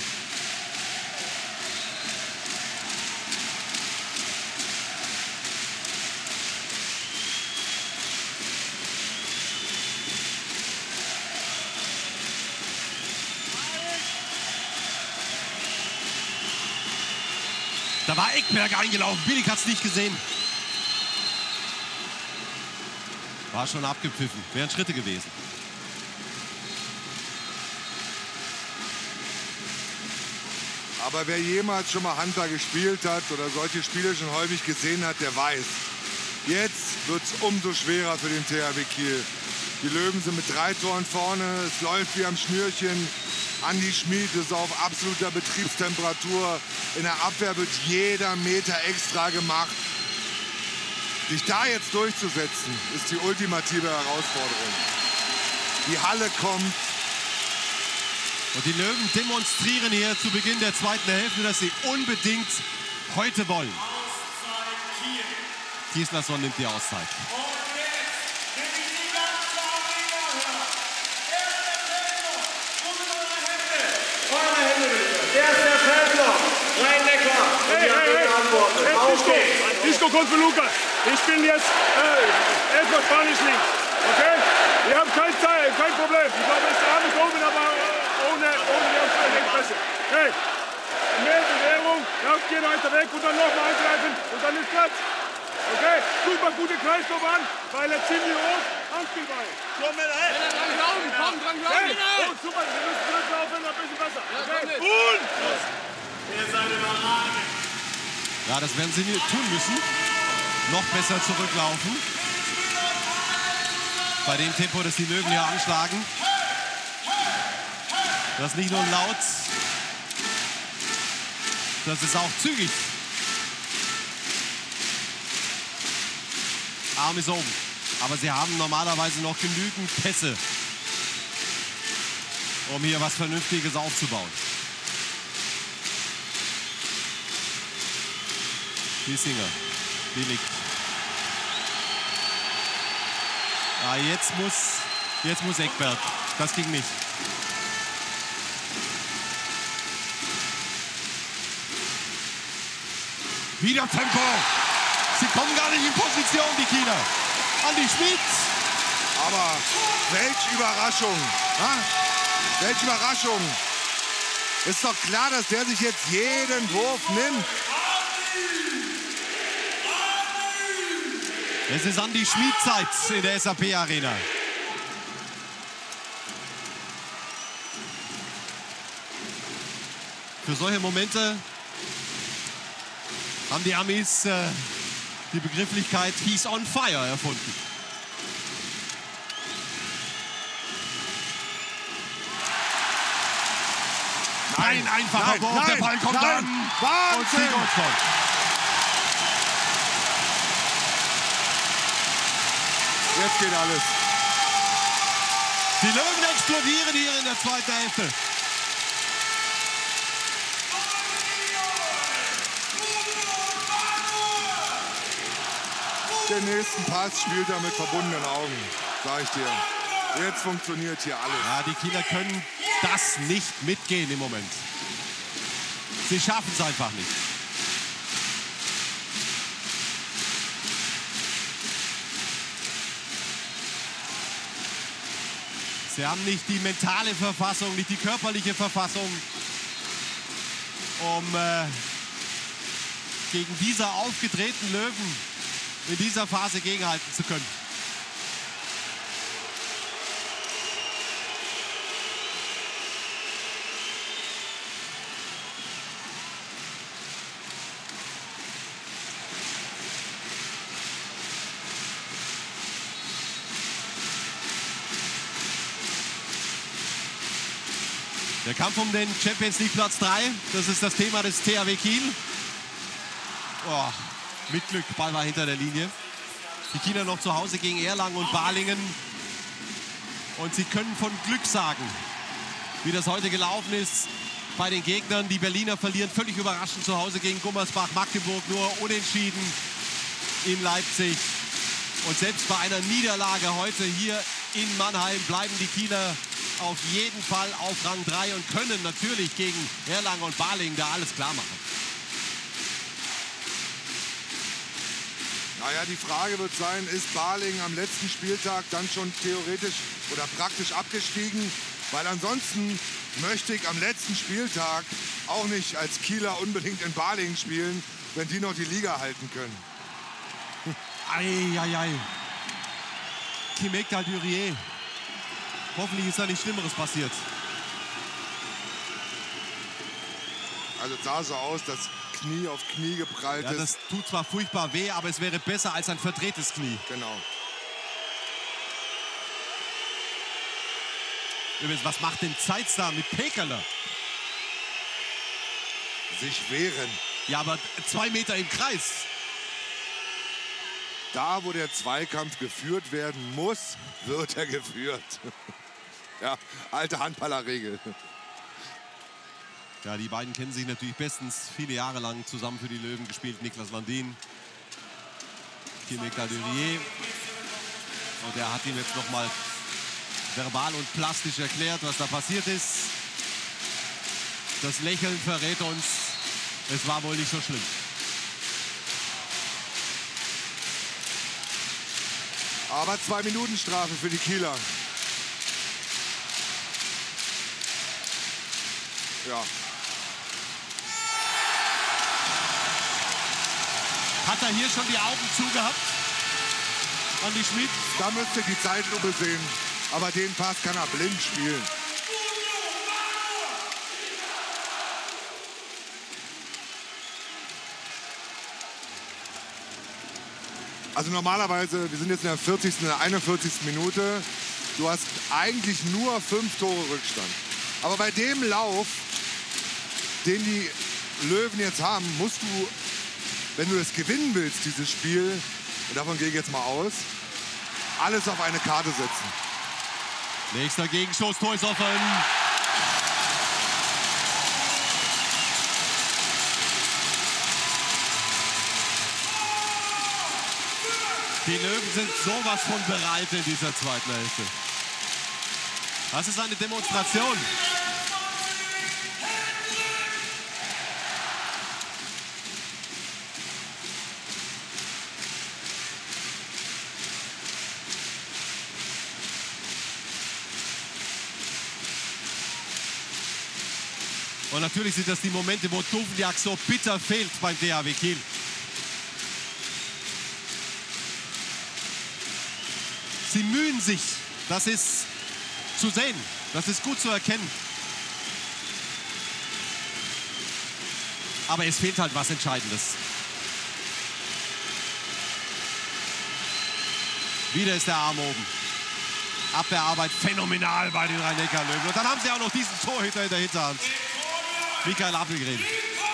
Da war Eckberg eingelaufen. Billig hat es nicht gesehen. War schon abgepfiffen. Wären Schritte gewesen. Aber wer jemals schon mal Handball gespielt hat oder solche Spiele schon häufig gesehen hat, der weiß, jetzt wird es umso schwerer für den T H W Kiel. Die Löwen sind mit drei Toren vorne. Es läuft wie am Schnürchen. Andi Schmid ist auf absoluter Betriebstemperatur. In der Abwehr wird jeder Meter extra gemacht. Sich da jetzt durchzusetzen, ist die ultimative Herausforderung. Die Halle kommt. Und die Löwen demonstrieren hier zu Beginn der zweiten Hälfte, dass sie unbedingt heute wollen. Gislason nimmt die Auszeit. Der ist der Feldler. Rhein-Neckar. Hey, hey, hey. Hey, Disco. Disco kommt für Luca. Ich bin jetzt äh, etwas Spanisch links. Okay? Wir haben kein, kein Problem. Ich glaube, es ist der Arme oben, aber ohne, ohne die Aufstellung. Hey, mehr Bewegung. Ja, geh weiter weg und dann nochmal angreifen. Und dann ist Platz. Okay? Guck mal gute Kreislauf an, weil er ziemlich hoch anspielbar ist. Komm, hey. Dran glauben, komm, dran glauben. Hey, oh, super. Wir müssen zurücklaufen, ein bisschen besser. Okay? Und? Ihr seid überragend. Ja, das werden sie tun müssen. Noch besser zurücklaufen. Bei dem Tempo, das die Löwen hier anschlagen. Das ist nicht nur laut, das ist auch zügig. Arm ist oben. Aber sie haben normalerweise noch genügend Pässe, um hier was Vernünftiges aufzubauen. Bissinger, billig. Ah, jetzt muss, jetzt muss Eckberg. Das ging nicht. Wieder Tempo. Sie kommen gar nicht in Position, die Kieler. Andi Schmid. Aber welche Überraschung. Ha? Welche Überraschung. Ist doch klar, dass der sich jetzt jeden Wurf nimmt. Es ist Andi Schmid-Zeit in der S A P-Arena. Für solche Momente haben die Amis äh, die Begrifflichkeit He's on fire erfunden. Nein, Kein einfacher nein, Wurf, nein, der Ball kommt nein, an. Wahnsinn. Und Sigurdsson. Jetzt geht alles. Die Löwen explodieren hier in der zweiten Hälfte. Den nächsten Pass spielt er mit verbundenen Augen, sag ich dir. Jetzt funktioniert hier alles. Ja, die Kieler können das nicht mitgehen im Moment. Sie schaffen es einfach nicht. Sie haben nicht die mentale Verfassung, nicht die körperliche Verfassung, um äh, gegen diese aufgedrehten Löwen in dieser Phase gegenhalten zu können. Der Kampf um den Champions League Platz drei, das ist das Thema des T H W Kiel. Oh, mit Glück, Ball war hinter der Linie. Die Kieler noch zu Hause gegen Erlangen und Balingen. Und sie können von Glück sagen, wie das heute gelaufen ist bei den Gegnern. Die Berliner verlieren völlig überraschend zu Hause gegen Gummersbach. Magdeburg nur unentschieden in Leipzig. Und selbst bei einer Niederlage heute hier in Mannheim bleiben die Kieler auf jeden Fall auf Rang drei und können natürlich gegen Erlangen und Balingen da alles klar machen. Naja, die Frage wird sein, ist Balingen am letzten Spieltag dann schon theoretisch oder praktisch abgestiegen? Weil ansonsten möchte ich am letzten Spieltag auch nicht als Kieler unbedingt in Balingen spielen, wenn die noch die Liga halten können. Eieiei. Kimektal Durier. Hoffentlich ist da nichts Schlimmeres passiert. Also es sah so aus, dass Knie auf Knie geprallt ja, ist. Das tut zwar furchtbar weh, aber es wäre besser als ein verdrehtes Knie. Genau. Übrigens, was macht denn Zeitstar mit Pekerle? Sich wehren. Ja, aber zwei Meter im Kreis. Da, wo der Zweikampf geführt werden muss, wird er geführt. Ja, alte Handballerregel. Ja, die beiden kennen sich natürlich bestens. Viele Jahre lang zusammen für die Löwen gespielt. Niklas Landin, Kimektal Durier. Und er hat ihm jetzt noch mal verbal und plastisch erklärt, was da passiert ist. Das Lächeln verrät uns, es war wohl nicht so schlimm. Aber zwei Minuten Strafe für die Kieler. Ja. Hat er hier schon die Augen zugehabt? Andi Schmid? Da müsste die Zeitlupe sehen. Aber den Pass kann er blind spielen. Also normalerweise, wir sind jetzt in der vierzigsten, in der einundvierzigsten Minute. Du hast eigentlich nur fünf Tore Rückstand. Aber bei dem Lauf, den die Löwen jetzt haben, musst du, wenn du es gewinnen willst, dieses Spiel, und davon gehe ich jetzt mal aus, alles auf eine Karte setzen. Nächster Gegenstoß, Tor ist offen. Die Löwen sind sowas von bereit in dieser zweiten Hälfte. Das ist eine Demonstration. Und natürlich sind das die Momente, wo Duvnjak so bitter fehlt beim T H W Kiel. Sie mühen sich, das ist zu sehen, das ist gut zu erkennen. Aber es fehlt halt was Entscheidendes. Wieder ist der Arm oben. Abwehrarbeit phänomenal bei den Rhein-Neckar-Löwen. Und dann haben sie auch noch diesen Torhüter in der Hinterhand. Michael Appelgren.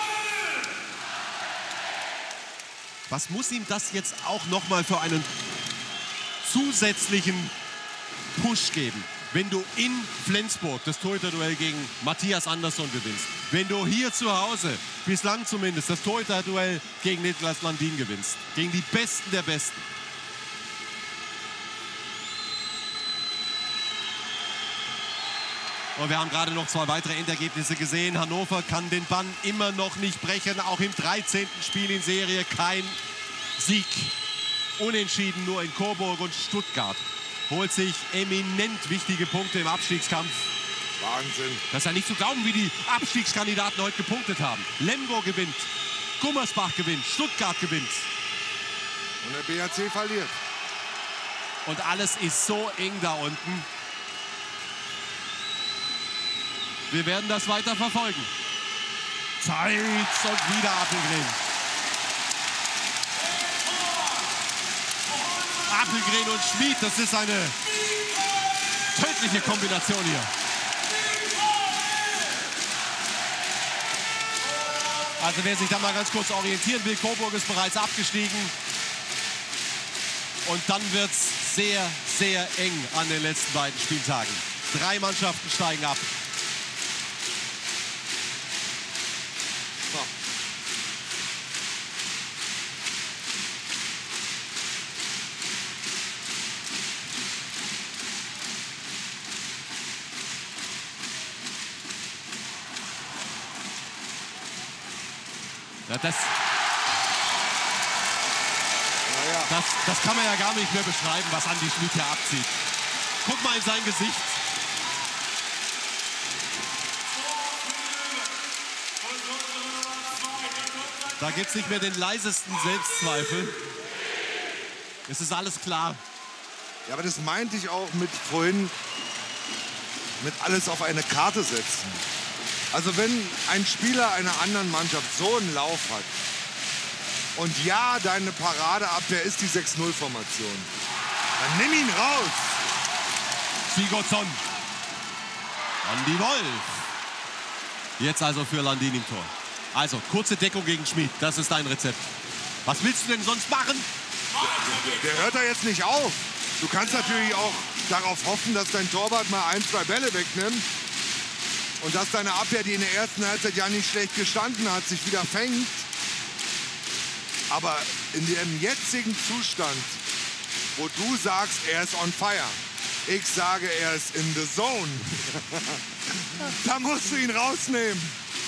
Was muss ihm das jetzt auch noch mal für einen zusätzlichen Push geben, wenn du in Flensburg das Torhüterduell gegen Matthias Andersson gewinnst, wenn du hier zu Hause, bislang zumindest, das Torhüterduell gegen Niklas Landin gewinnst, gegen die Besten der Besten. Und wir haben gerade noch zwei weitere Endergebnisse gesehen. Hannover kann den Bann immer noch nicht brechen, auch im dreizehnten Spiel in Serie kein Sieg. Unentschieden nur in Coburg und Stuttgart. Holt sich eminent wichtige Punkte im Abstiegskampf. Wahnsinn. Das ist ja nicht zu glauben, wie die Abstiegskandidaten heute gepunktet haben. Lemgo gewinnt Gummersbach gewinnt, Stuttgart gewinnt. Und der B H C verliert. Und alles ist so eng da unten. Wir werden das weiter verfolgen. Zeit und wieder Appelgren. Appelgren und Schmid, das ist eine tödliche Kombination hier. Also wer sich da mal ganz kurz orientieren will, Coburg ist bereits abgestiegen. Und dann wird es sehr, sehr eng an den letzten beiden Spieltagen. Drei Mannschaften steigen ab. So. Ja, das, das, das kann man ja gar nicht mehr beschreiben, was Andi Schmid hier abzieht. Guck mal in sein Gesicht. Da gibt es nicht mehr den leisesten Selbstzweifel. Es ist alles klar. Ja, aber das meinte ich auch mit vorhin, mit alles auf eine Karte setzen. Also wenn ein Spieler einer anderen Mannschaft so einen Lauf hat und ja, deine Paradeabwehr ist die sechs null Formation, dann nimm ihn raus. Sigurdsson. Andi Wolf. Jetzt also für Landin im Tor. Also kurze Deckung gegen Schmid, das ist dein Rezept. Was willst du denn sonst machen? Der hört da jetzt nicht auf. Du kannst natürlich auch darauf hoffen, dass dein Torwart mal ein, zwei Bälle wegnimmt. Und dass deine Abwehr, die in der ersten Halbzeit ja nicht schlecht gestanden hat, sich wieder fängt. Aber in dem jetzigen Zustand, wo du sagst, er ist on fire, ich sage, er ist in the zone, da musst du ihn rausnehmen.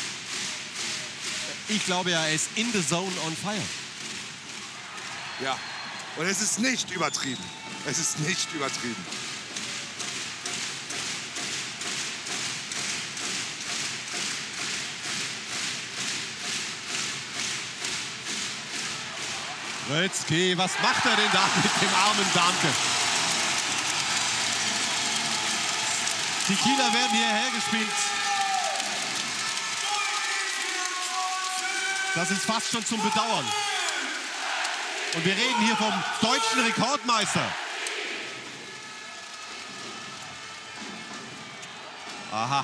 Ich glaube ja, er ist in the zone on fire. Ja, und es ist nicht übertrieben. Es ist nicht übertrieben. Rötzky, was macht er denn da mit dem armen Darmke? Die Kieler werden hierher gespielt. Das ist fast schon zum Bedauern. Und wir reden hier vom deutschen Rekordmeister. Aha.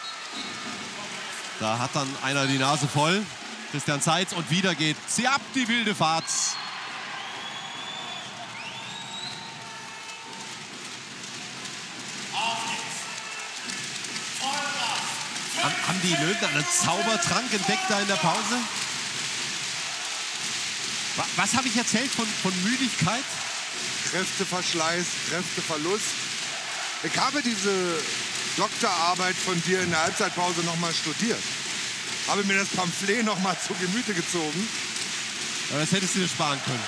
Da hat dann einer die Nase voll. Christian Zeitz und wieder geht sie ab, die wilde Fahrt. Haben die Löwen einen Zaubertrank entdeckt da in der Pause? Was habe ich erzählt von, von Müdigkeit? Kräfteverschleiß, Kräfteverlust. Ich habe diese Doktorarbeit von dir in der Halbzeitpause noch mal studiert. Habe mir das Pamphlet noch mal zu Gemüte gezogen. Ja, das hättest du dir sparen können.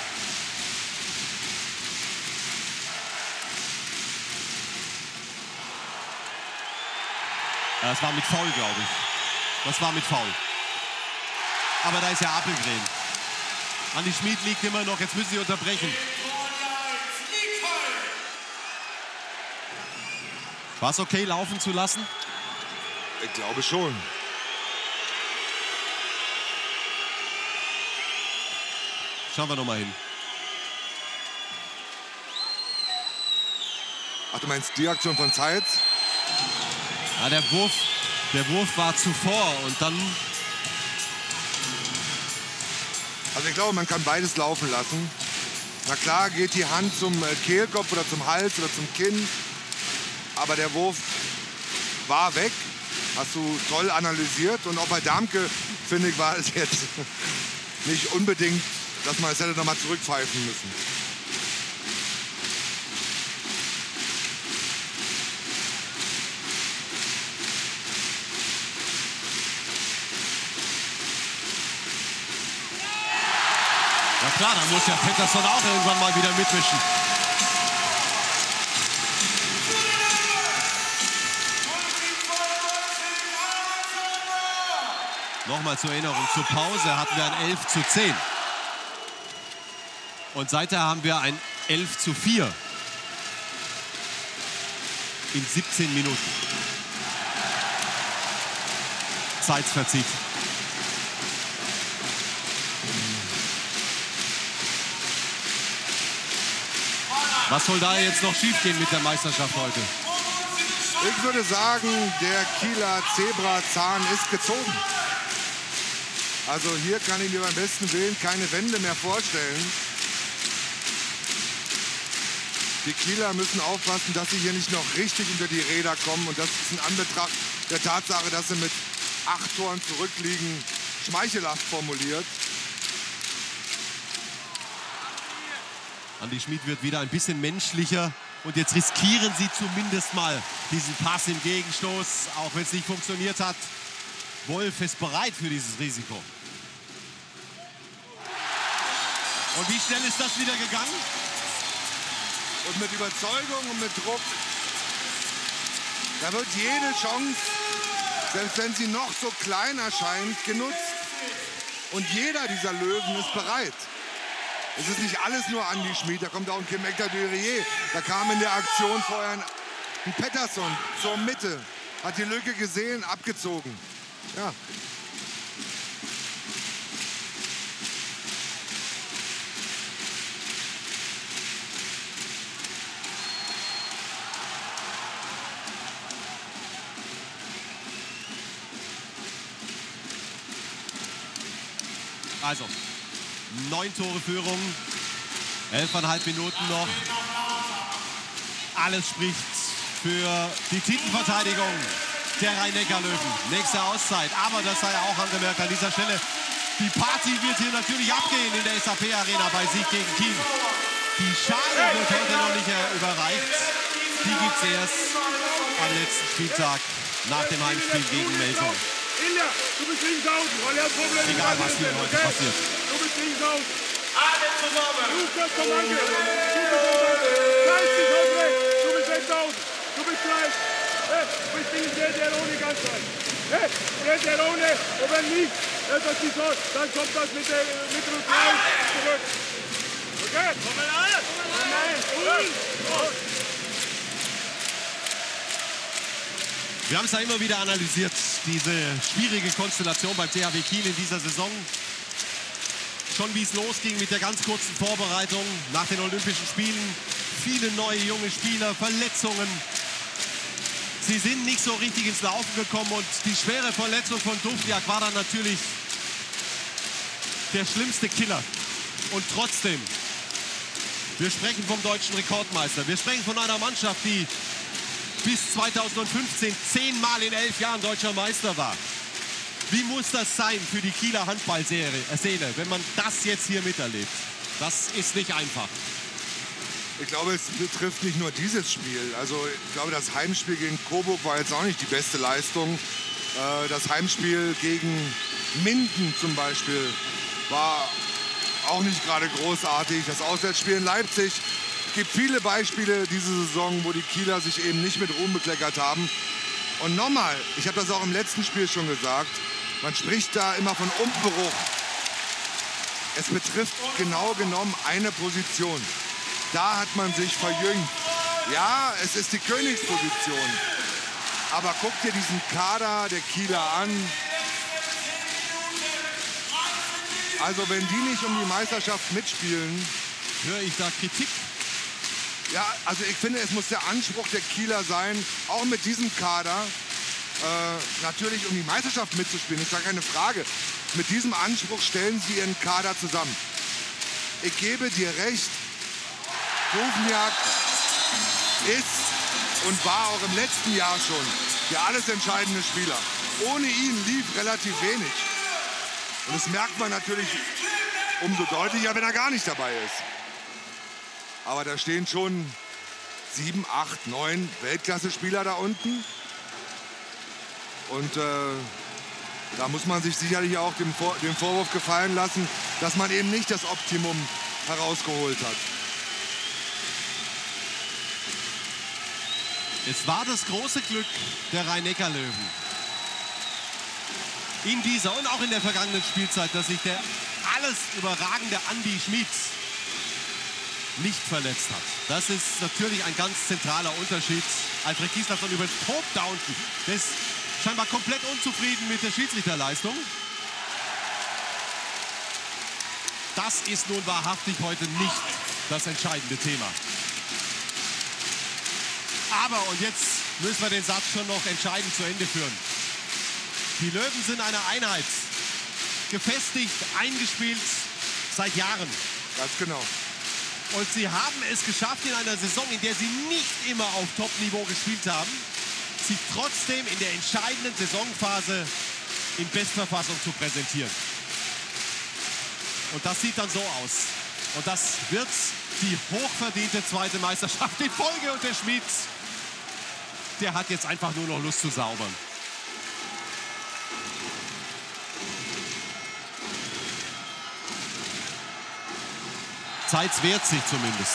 Ja, das war mit Foul, glaube ich. Das war mit Foul. Aber da ist ja Appelgren. Andi Schmid liegt immer noch. Jetzt müssen sie unterbrechen. War es okay, laufen zu lassen? Ich glaube schon. Schauen wir noch mal hin. Ach, du meinst die Aktion von Zeitz? Ja, der Wurf, der Wurf war zuvor und dann... Also ich glaube, man kann beides laufen lassen. Na klar geht die Hand zum Kehlkopf oder zum Hals oder zum Kinn. Aber der Wurf war weg. Hast du toll analysiert. Und auch bei Darmke, finde ich, war es jetzt nicht unbedingt, dass man es hätte noch mal zurückpfeifen müssen. Na klar, dann muss ja Pettersson auch irgendwann mal wieder mitmischen. Nochmal zur Erinnerung, zur Pause hatten wir ein elf zu zehn. Und seither haben wir ein elf zu vier. In siebzehn Minuten. Zeit verzieht. Was soll da jetzt noch schiefgehen mit der Meisterschaft heute? Ich würde sagen, der Kieler Zebrazahn ist gezogen. Also hier kann ich mir beim besten Willen keine Wende mehr vorstellen. Die Kieler müssen aufpassen, dass sie hier nicht noch richtig unter die Räder kommen. Und das ist in Anbetracht der Tatsache, dass sie mit acht Toren zurückliegen, schmeichelhaft formuliert. Andi Schmid wird wieder ein bisschen menschlicher. Und jetzt riskieren sie zumindest mal diesen Pass im Gegenstoß, auch wenn es nicht funktioniert hat. Wolf ist bereit für dieses Risiko. Und wie schnell ist das wieder gegangen? Und mit Überzeugung und mit Druck. Da wird jede Chance, selbst wenn sie noch so klein erscheint, genutzt. Und jeder dieser Löwen ist bereit. Es ist nicht alles nur Andi Schmid, da kommt auch ein Kim Hector-Durier. Da kam in der Aktion vorher ein, ein Pettersson zur Mitte, hat die Lücke gesehen, abgezogen. Ja. Also, neun Tore Führung, elfeinhalb Minuten noch. Alles spricht für die Titelverteidigung der Rhein-Neckar-Löwen. Nächste Auszeit, aber das sei auch angemerkt an dieser Stelle. Die Party wird hier natürlich abgehen in der S A P-Arena bei Sieg gegen Kiel. Die Schale wird heute noch nicht überreicht. Die gibt es erst am letzten Spieltag nach dem Heimspiel gegen Melsung. Ilja, du bist links außen, weil er hat Probleme. Egal, was hier heute passiert. Du bist links außen. Alle zusammen. Lukas, komm, danke. Du bist gleich dich heute weg. Du bist rechts außen. Du bist gleich. Hey, du bist gegen der, der ohne die ganze Zeit. Hey, der, der ohne. Und wenn nicht, dann kommt das mit der mit dem Kreis zurück. Okay? Komm mal an. Nein, und. Wir haben es ja immer wieder analysiert, diese schwierige Konstellation beim T H W Kiel in dieser Saison. Schon wie es losging mit der ganz kurzen Vorbereitung nach den Olympischen Spielen. Viele neue junge Spieler, Verletzungen. Sie sind nicht so richtig ins Laufen gekommen und die schwere Verletzung von Dufjak war dann natürlich der schlimmste Killer. Und trotzdem, wir sprechen vom deutschen Rekordmeister. Wir sprechen von einer Mannschaft, die bis zweitausendfünfzehn zehnmal in elf Jahren deutscher Meister war. Wie muss das sein für die Kieler Handballseele, wenn man das jetzt hier miterlebt? Das ist nicht einfach. Ich glaube, es betrifft nicht nur dieses Spiel. Also ich glaube, das Heimspiel gegen Coburg war jetzt auch nicht die beste Leistung. Das Heimspiel gegen Minden zum Beispiel war auch nicht gerade großartig. Das Auswärtsspiel in Leipzig. Es gibt viele Beispiele diese Saison, wo die Kieler sich eben nicht mit Ruhm bekleckert haben. Und nochmal, ich habe das auch im letzten Spiel schon gesagt, man spricht da immer von Umbruch. Es betrifft genau genommen eine Position. Da hat man sich verjüngt. Ja, es ist die Königsposition. Aber guck dir diesen Kader der Kieler an. Also wenn die nicht um die Meisterschaft mitspielen, höre ich da Kritik. Ja, also ich finde, es muss der Anspruch der Kieler sein, auch mit diesem Kader äh, natürlich um die Meisterschaft mitzuspielen, ist gar keine Frage. Mit diesem Anspruch stellen sie ihren Kader zusammen. Ich gebe dir recht, Dufjak ist und war auch im letzten Jahr schon der alles entscheidende Spieler. Ohne ihn lief relativ wenig. Und das merkt man natürlich umso deutlicher, wenn er gar nicht dabei ist. Aber da stehen schon sieben, acht, neun Weltklasse-Spieler da unten. Und äh, da muss man sich sicherlich auch den, Vor den Vorwurf gefallen lassen, dass man eben nicht das Optimum herausgeholt hat. Es war das große Glück der Rhein-Neckar-Löwen, in dieser und auch in der vergangenen Spielzeit, dass sich der alles überragende Andi Schmieds nicht verletzt hat. Das ist natürlich ein ganz zentraler Unterschied. Alfred Gislason übrigens tobt da unten. Der ist scheinbar komplett unzufrieden mit der Schiedsrichterleistung. Das ist nun wahrhaftig heute nicht das entscheidende Thema. Aber, und jetzt müssen wir den Satz schon noch entscheidend zu Ende führen. Die Löwen sind eine Einheit. Gefestigt, eingespielt seit Jahren. Ganz genau. Und sie haben es geschafft, in einer Saison, in der sie nicht immer auf Top-Niveau gespielt haben, sich trotzdem in der entscheidenden Saisonphase in Bestverfassung zu präsentieren. Und das sieht dann so aus. Und das wird die hochverdiente zweite Meisterschaft in Folge. Und der Schmieds, der hat jetzt einfach nur noch Lust zu saubern. Zeit wehrt sich zumindest.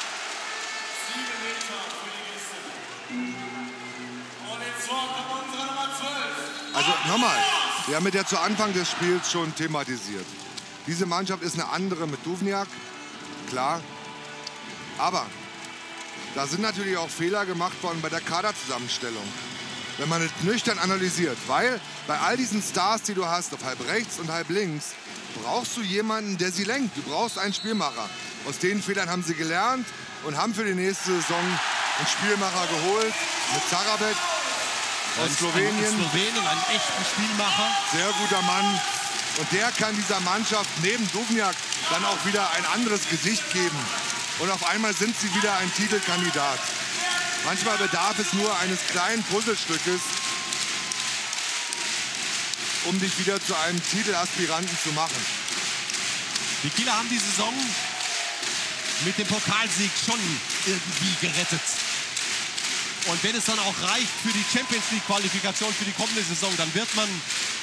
Also nochmal, wir haben mit der zu Anfang des Spiels schon thematisiert. Diese Mannschaft ist eine andere mit Duvniak, klar. Aber da sind natürlich auch Fehler gemacht worden bei der Kaderzusammenstellung. Wenn man es nüchtern analysiert, weil bei all diesen Stars, die du hast, auf halb rechts und halb links, brauchst du jemanden, der sie lenkt. Du brauchst einen Spielmacher. Aus den Fehlern haben sie gelernt und haben für die nächste Saison einen Spielmacher geholt mit Sarabek aus Slowenien. Ein Slowenien, einen echten Spielmacher. Sehr guter Mann. Und der kann dieser Mannschaft neben Duvniak dann auch wieder ein anderes Gesicht geben. Und auf einmal sind sie wieder ein Titelkandidat. Manchmal bedarf es nur eines kleinen Puzzlestückes, um dich wieder zu einem Titelaspiranten zu machen. Die Kieler haben die Saison mit dem Pokalsieg schon irgendwie gerettet. Und wenn es dann auch reicht für die Champions-League-Qualifikation für die kommende Saison, dann wird man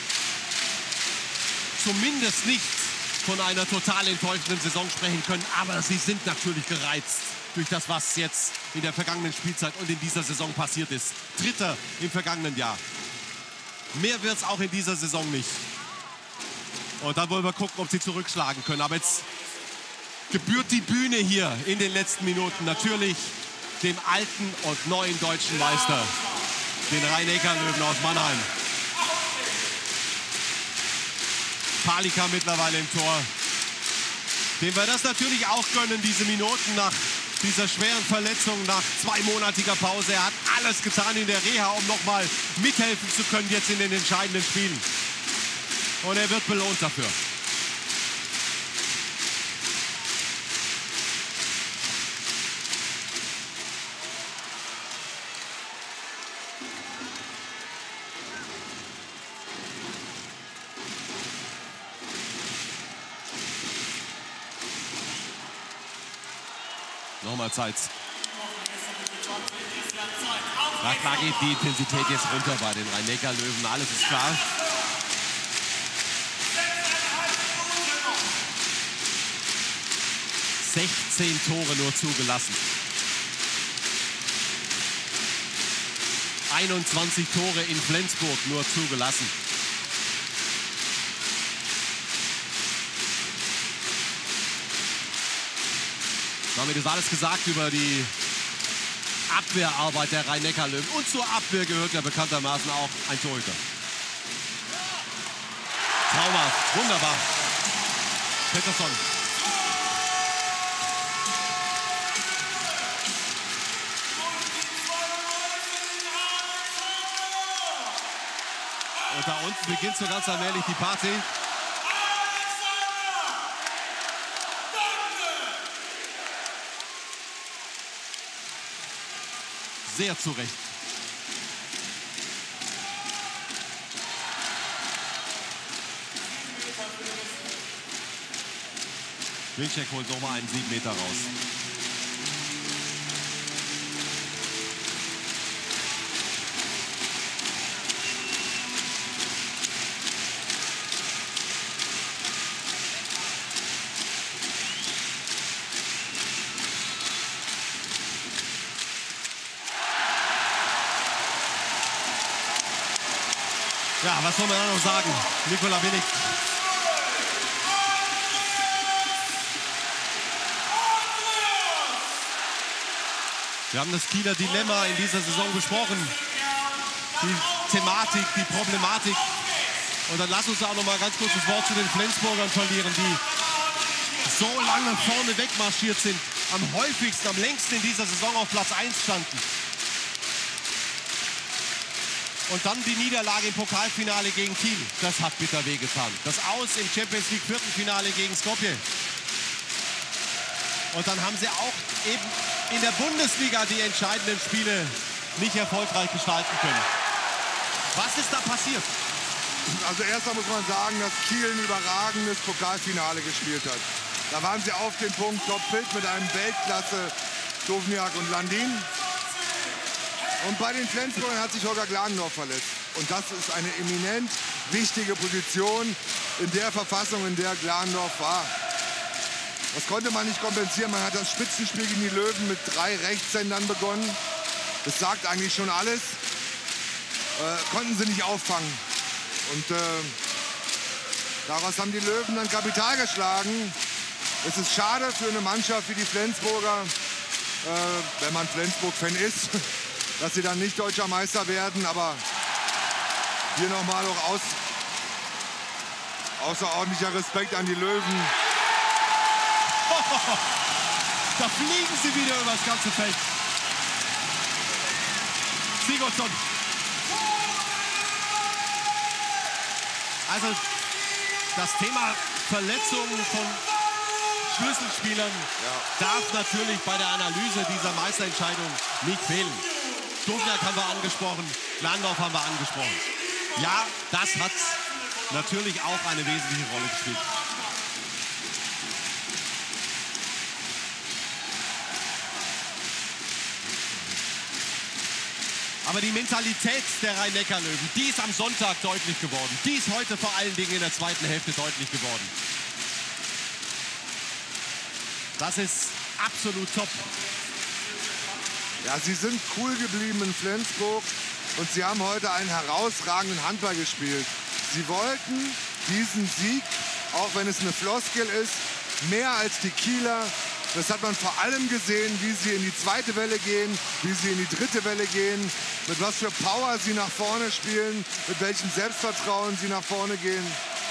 zumindest nicht von einer total enttäuschenden Saison sprechen können. Aber sie sind natürlich gereizt durch das, was jetzt in der vergangenen Spielzeit und in dieser Saison passiert ist. Dritter im vergangenen Jahr. Mehr wird es auch in dieser Saison nicht. Und dann wollen wir gucken, ob sie zurückschlagen können. Aber jetzt gebührt die Bühne hier in den letzten Minuten natürlich dem alten und neuen deutschen Meister, den Rhein-Neckar-Löwen aus Mannheim. Palika mittlerweile im Tor. Dem wir das natürlich auch gönnen, diese Minuten nach dieser schweren Verletzung, nach zweimonatiger Pause. Er hat alles getan in der Reha, um nochmal mithelfen zu können jetzt in den entscheidenden Spielen. Und er wird belohnt dafür. Nochmal Zeit. Da, da geht die Intensität jetzt runter bei den Rhein-Neckar-Löwen. Alles ist klar. sechzehn Tore nur zugelassen. einundzwanzig Tore in Flensburg nur zugelassen. Damit ist alles gesagt über die Abwehrarbeit der Rhein-Neckar-Löwen. Und zur Abwehr gehört ja bekanntermaßen auch ein Torhüter. Traumhaft, wunderbar. Pettersson. Und da unten beginnt so ganz allmählich die Party. Sehr zu Recht. Wilczek holt nochmal einen sieben Meter raus. Ja, was soll man da noch sagen? Nikola Winnig. Wir haben das Kieler Dilemma in dieser Saison besprochen. Die Thematik, die Problematik. Und dann lass uns auch noch mal ganz kurz das Wort zu den Flensburgern verlieren, die so lange vorne wegmarschiert sind. Am häufigsten, am längsten in dieser Saison auf Platz eins standen. Und dann die Niederlage im Pokalfinale gegen Kiel. Das hat bitter wehgetan. Das Aus im Champions League Viertelfinale gegen Skopje. Und dann haben sie auch eben in der Bundesliga die entscheidenden Spiele nicht erfolgreich gestalten können. Was ist da passiert? Also erstmal muss man sagen, dass Kiel ein überragendes Pokalfinale gespielt hat. Da waren sie auf den Punkt topfit mit einem Weltklasse Dovniak und Landin. Und bei den Flensburgern hat sich Holger Glandorf verletzt. Und das ist eine eminent wichtige Position in der Verfassung, in der Glandorf war. Das konnte man nicht kompensieren. Man hat das Spitzenspiel gegen die Löwen mit drei Rechtshändern begonnen. Das sagt eigentlich schon alles. Äh, konnten sie nicht auffangen. Und äh, daraus haben die Löwen dann Kapital geschlagen. Es ist schade für eine Mannschaft wie die Flensburger, äh, wenn man Flensburg-Fan ist, dass sie dann nicht deutscher Meister werden. Aber hier nochmal auch aus, außerordentlicher Respekt an die Löwen. Da fliegen sie wieder über das ganze Feld. Sigurdsson. Also das Thema Verletzungen von Schlüsselspielern ja. darf natürlich bei der Analyse dieser Meisterentscheidung nicht fehlen. Dovniak haben wir angesprochen, Glandorf haben wir angesprochen. Ja, das hat natürlich auch eine wesentliche Rolle gespielt. Aber die Mentalität der Rhein-Neckar-Löwen, die ist am Sonntag deutlich geworden. Die ist heute vor allen Dingen in der zweiten Hälfte deutlich geworden. Das ist absolut top. Ja, sie sind cool geblieben in Flensburg und sie haben heute einen herausragenden Handball gespielt. Sie wollten diesen Sieg, auch wenn es eine Floskel ist, mehr als die Kieler. Das hat man vor allem gesehen, wie sie in die zweite Welle gehen, wie sie in die dritte Welle gehen, mit was für Power sie nach vorne spielen, mit welchem Selbstvertrauen sie nach vorne gehen.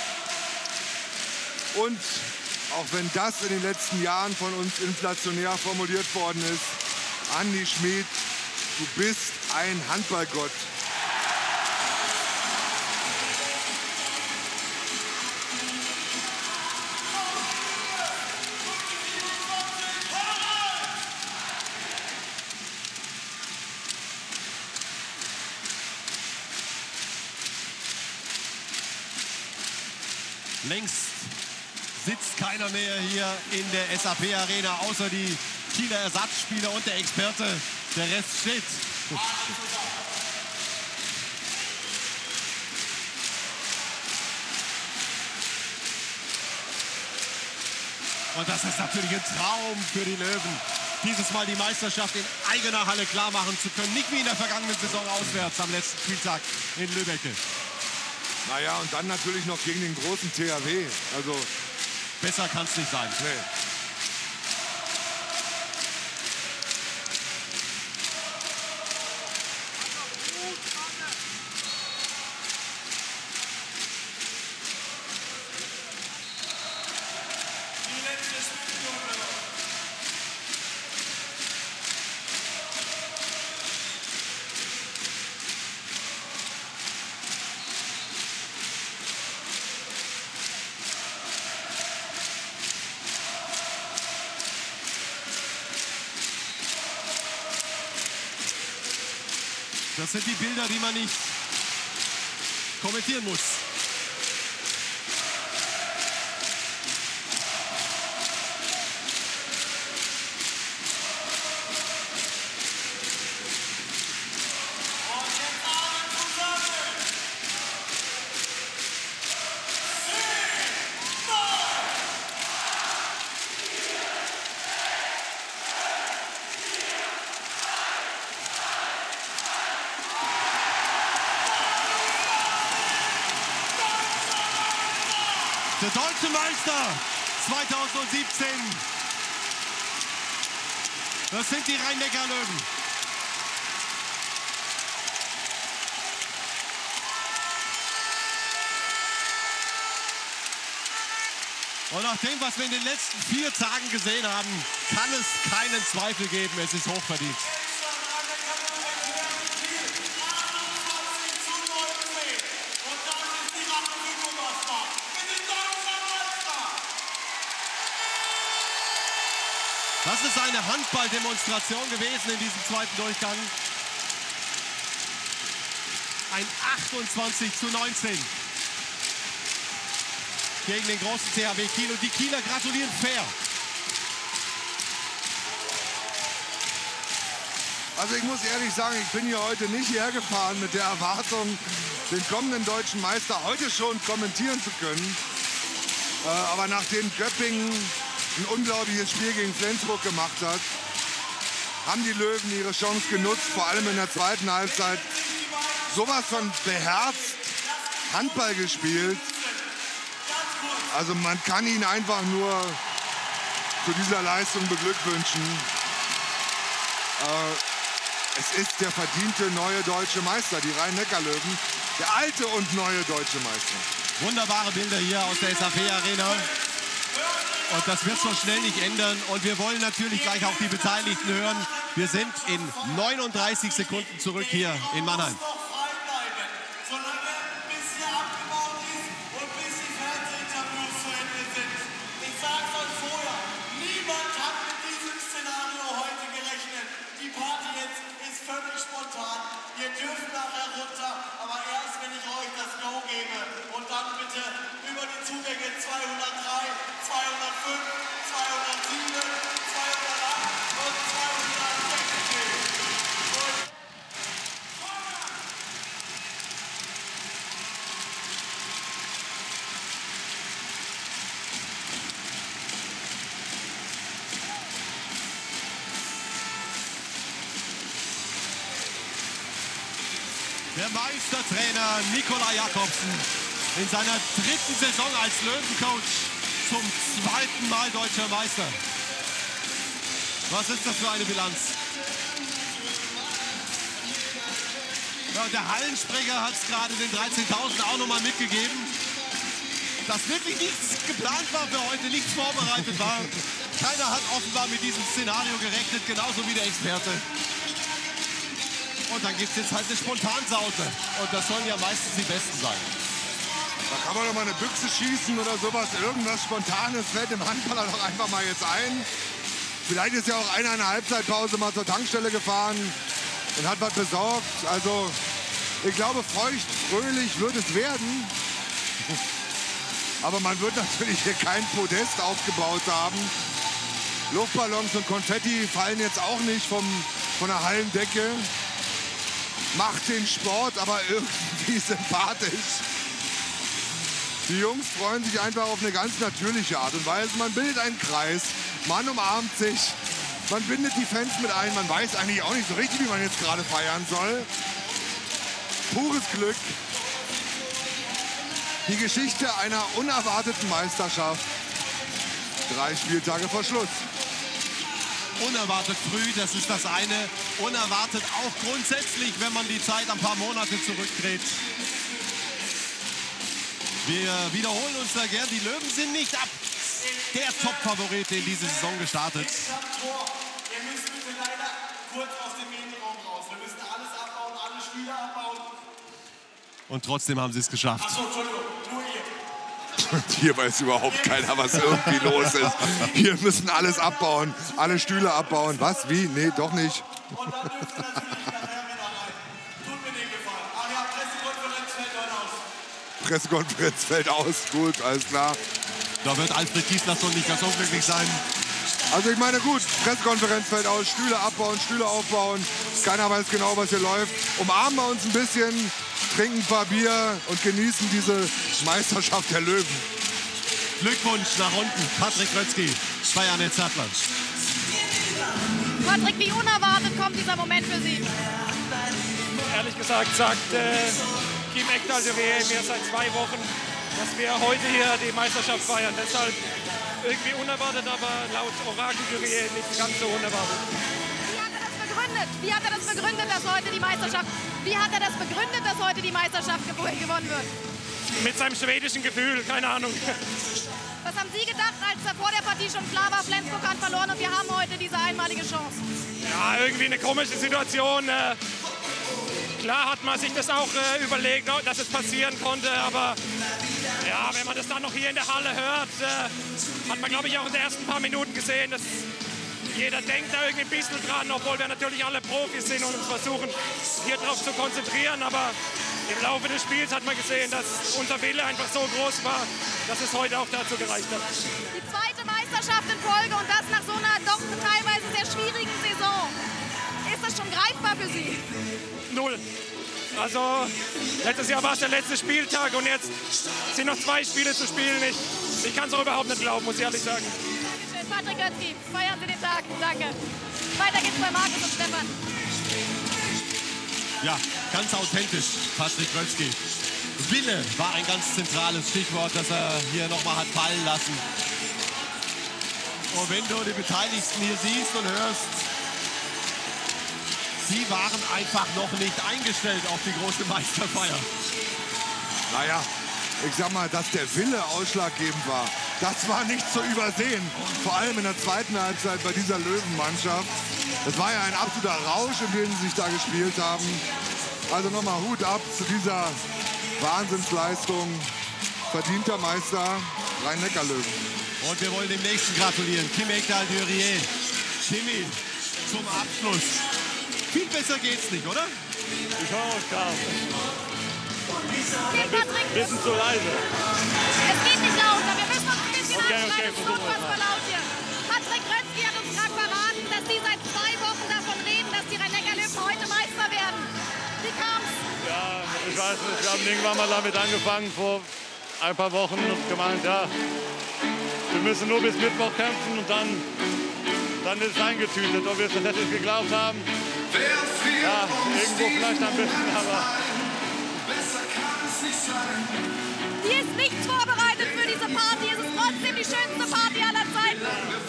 Und auch wenn das in den letzten Jahren von uns inflationär formuliert worden ist, Andi Schmid, du bist ein Handballgott. Längst sitzt keiner mehr hier in der S A P Arena, außer die Kieler Ersatzspieler und der Experte. Der Rest steht. Und das ist natürlich ein Traum für die Löwen, dieses Mal die Meisterschaft in eigener Halle klar machen zu können. Nicht wie in der vergangenen Saison auswärts am letzten Spieltag in Lübbecke. Naja, und dann natürlich noch gegen den großen T H W. Also besser kann es nicht sein. Nee. Das sind die Bilder, die man nicht kommentieren muss. Der deutsche Meister zweitausendsiebzehn. Das sind die Rhein-Neckar-Löwen. Und nach dem, was wir in den letzten vier Tagen gesehen haben, kann es keinen Zweifel geben. Es ist hochverdient. Das ist eine Handballdemonstration gewesen in diesem zweiten Durchgang. Ein achtundzwanzig zu neunzehn gegen den großen T H W Kiel. Und die Kieler gratulieren fair. Also ich muss ehrlich sagen, ich bin hier heute nicht hierher gefahren mit der Erwartung, den kommenden deutschen Meister heute schon kommentieren zu können. Äh, aber nachdem Göppingen ein unglaubliches Spiel gegen Flensburg gemacht hat, haben die Löwen ihre Chance genutzt, vor allem in der zweiten Halbzeit. Sowas von beherzt Handball gespielt. Also man kann ihn einfach nur zu dieser Leistung beglückwünschen. Äh, es ist der verdiente neue deutsche Meister, die Rhein-Neckar-Löwen. Der alte und neue deutsche Meister. Wunderbare Bilder hier aus der S A P-Arena. Und das wird so schnell nicht ändern. Und wir wollen natürlich gleich auch die Beteiligten hören. Wir sind in neununddreißig Sekunden zurück hier in Mannheim. Ihr dürft nachher runter, aber erst, wenn ich euch das Go gebe. Und dann bitte über die Zugänge zweihundertdrei, zweihundertfünf, zweihundertsieben, zweihundertacht und zweihundertsechzig. Der Meistertrainer Nikolai Jakobsen in seiner dritten Saison als Löwencoach zum zweiten Mal deutscher Meister. Was ist das für eine Bilanz? Ja, der Hallensprecher hat es gerade den dreizehntausend auch nochmal mitgegeben, dass wirklich nichts geplant war für heute, nichts vorbereitet war. Keiner hat offenbar mit diesem Szenario gerechnet, genauso wie der Experte. Und dann gibt es jetzt halt eine Spontansause. Und das sollen ja meistens die Besten sein. Da kann man doch mal eine Büchse schießen oder sowas. Irgendwas Spontanes fällt dem Handballer doch einfach mal jetzt ein. Vielleicht ist ja auch einer in der Halbzeitpause mal zur Tankstelle gefahren und hat was besorgt. Also ich glaube, feucht, fröhlich wird es werden. Aber man wird natürlich hier kein Podest aufgebaut haben. Luftballons und Konfetti fallen jetzt auch nicht vom, von der Hallendecke. Macht den Sport aber irgendwie sympathisch. Die Jungs freuen sich einfach auf eine ganz natürliche Art und Weise. Man bildet einen Kreis, man umarmt sich, man bindet die Fans mit ein. Man weiß eigentlich auch nicht so richtig, wie man jetzt gerade feiern soll. Pures Glück. Die Geschichte einer unerwarteten Meisterschaft. Drei Spieltage vor Schluss. Unerwartet früh, das ist das eine. Unerwartet auch grundsätzlich, wenn man die Zeit ein paar Monate zurückdreht. Wir wiederholen uns da gern. Die Löwen sind nicht ab. Der Top-Favorit in diese Saison gestartet. Ihr müsst bitte leider kurz aus dem Medienraum raus. Wir müssen alles abbauen, alle Spieler abbauen. Und trotzdem haben sie es geschafft. Achso, Entschuldigung, nur ihr. Hier weiß überhaupt keiner, was irgendwie los ist. Hier müssen alles abbauen, alle Stühle abbauen. Was, wie? Nee, doch nicht. Und dann dürft ihr natürlich nachher wieder rein. Tut mir den Gefallen. Ah ja, Pressekonferenz fällt heute aus. Pressekonferenz fällt aus, gut, alles klar. Da wird Alfred Gislason nicht ganz unglücklich sein. Also ich meine, gut, Pressekonferenz fällt aus, Stühle abbauen, Stühle aufbauen. Keiner weiß genau, was hier läuft. Umarmen wir uns ein bisschen, trinken ein paar Bier und genießen diese Meisterschaft der Löwen. Glückwunsch nach unten, Patrick Rötzky bei Annette Sattler. Patrick, wie unerwartet kommt dieser Moment für Sie? Ehrlich gesagt sagt äh, Kim Ekdal, der W M, mir seit zwei Wochen, dass wir heute hier die Meisterschaft feiern. Deshalb irgendwie unerwartet, aber laut Orakel Kyrie nicht ganz so unerwartet. Wie hat er das begründet? Wie hat er das begründet, dass heute die Meisterschaft, wie hat er das begründet, dass heute die Meisterschaft gewonnen wird? Mit seinem schwedischen Gefühl, keine Ahnung. Was haben Sie gedacht, als da vor der Partie schon klar war, Flensburg hat verloren und wir haben heute diese einmalige Chance? Ja, irgendwie eine komische Situation. Äh, klar hat man sich das auch äh, überlegt, dass es passieren konnte, aber ja, wenn man das dann noch hier in der Halle hört, äh, hat man, glaube ich, auch in den ersten paar Minuten gesehen, dass jeder denkt da irgendwie ein bisschen dran, obwohl wir natürlich alle Profis sind und uns versuchen, hier drauf zu konzentrieren, aber im Laufe des Spiels hat man gesehen, dass unser Wille einfach so groß war, dass es heute auch dazu gereicht hat. Die zweite Meisterschaft in Folge und das nach so einer doch teilweise sehr schwierigen Saison. Ist das schon greifbar für Sie? Null. Also letztes Jahr war es der letzte Spieltag und jetzt sind noch zwei Spiele zu spielen. Ich, ich kann es auch überhaupt nicht glauben, muss ich ehrlich sagen. Dankeschön, Patrick Götzky. Feiern Sie den Tag. Danke. Weiter geht's bei Markus und Stefan. Ja, ganz authentisch, Patrick Götzky. Wille war ein ganz zentrales Stichwort, das er hier nochmal hat fallen lassen. Und wenn du die Beteiligten hier siehst und hörst, sie waren einfach noch nicht eingestellt auf die große Meisterfeier. Naja, ich sag mal, dass der Wille ausschlaggebend war, das war nicht zu übersehen. Vor allem in der zweiten Halbzeit bei dieser Löwenmannschaft. Das war ja ein absoluter Rausch, in dem sie sich da gespielt haben. Also nochmal Hut ab zu dieser Wahnsinnsleistung. Verdienter Meister Rhein-Neckar-Löwen. Und wir wollen dem Nächsten gratulieren. Kim Ekdal-Durier. Kimi zum Abschluss. Viel besser geht's nicht, oder? Ich höre euch gar nicht. Okay, Patrick. Bisschen zu leise. Es geht nicht lauter. Wir müssen uns ein bisschen Okay, anschreiben. okay, Es ist versuchen wir unfassbar laut hier. Patrick Götzky hat uns gerade verraten, dass die seit zwei Wochen davon reden, dass die Rhein-Neckar-Löwen heute Meister werden. Wie kam's? Ja, ich weiß nicht. Wir haben irgendwann mal damit angefangen vor ein paar Wochen und gemeint, ja, wir müssen nur bis Mittwoch kämpfen und dann, dann ist es eingetütet. Ob wir es tatsächlich geglaubt haben, ja, irgendwo vielleicht ein bisschen, aber... Hier ist nichts vorbereitet für diese Party. Es ist trotzdem die schönste Party aller Zeiten.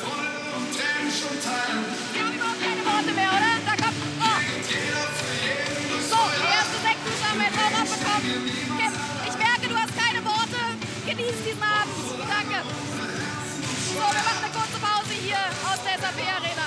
Wir haben überhaupt keine Worte mehr, oder? Da kommt... Oh. So, der erste Sektdusch haben wir jetzt auch abbekommen. Kim, ich merke, du hast keine Worte. Genieß diesen Abend. Danke. So, wir machen eine kurze Pause hier aus der S A P Arena.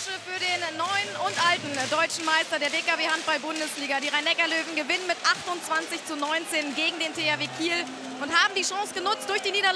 Glückwünsche für den neuen und alten deutschen Meister der D K W-Handball-Bundesliga. Die Rhein-Neckar-Löwen gewinnen mit achtundzwanzig zu neunzehn gegen den T H W Kiel und haben die Chance genutzt durch die Niederlage.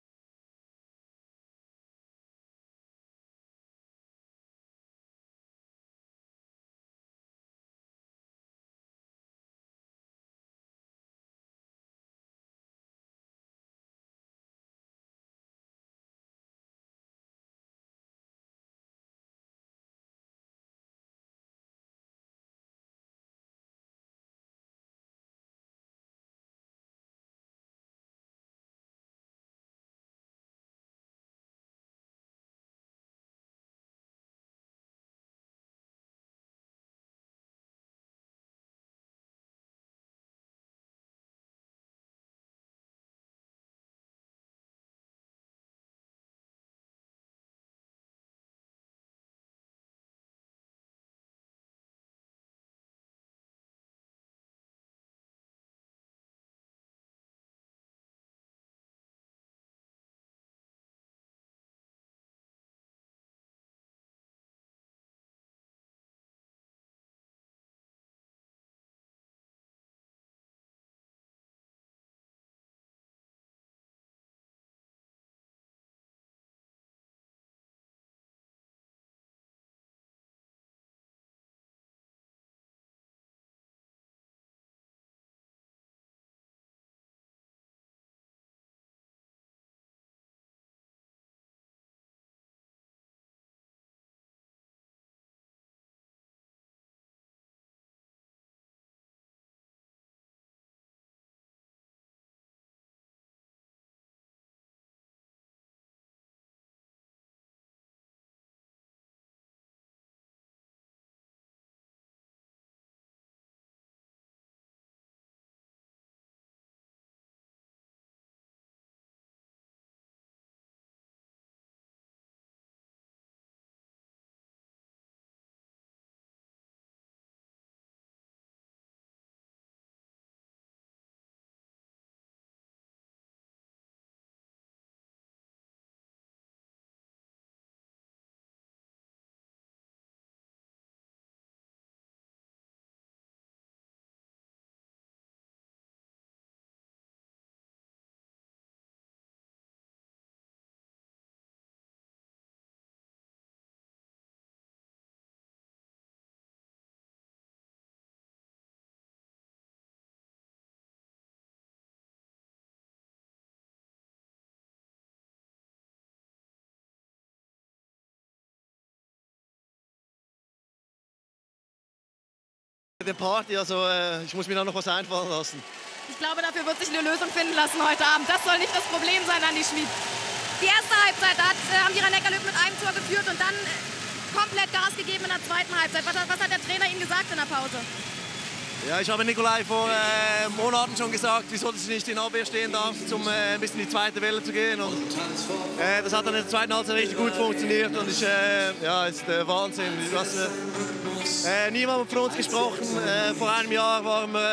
Der Party, also äh, ich muss mir da noch was einfallen lassen. Ich glaube, dafür wird sich eine Lösung finden lassen heute Abend. Das soll nicht das Problem sein, Andi Schmid. Die erste Halbzeit, da hat, äh, haben die Rhein-Neckar-Löwen mit einem Tor geführt und dann äh, komplett Gas gegeben in der zweiten Halbzeit. Was, was hat der Trainer Ihnen gesagt in der Pause? Ja, ich habe Nikolai vor äh, Monaten schon gesagt, wieso dass ich nicht in Abwehr stehen darf, um äh, ein bisschen in die zweite Welle zu gehen. Und, äh, das hat dann in der zweiten Halbzeit richtig gut funktioniert und ich, äh, ja, ist äh, Wahnsinn. Was, äh, niemand von uns gesprochen. Äh, vor einem Jahr waren wir,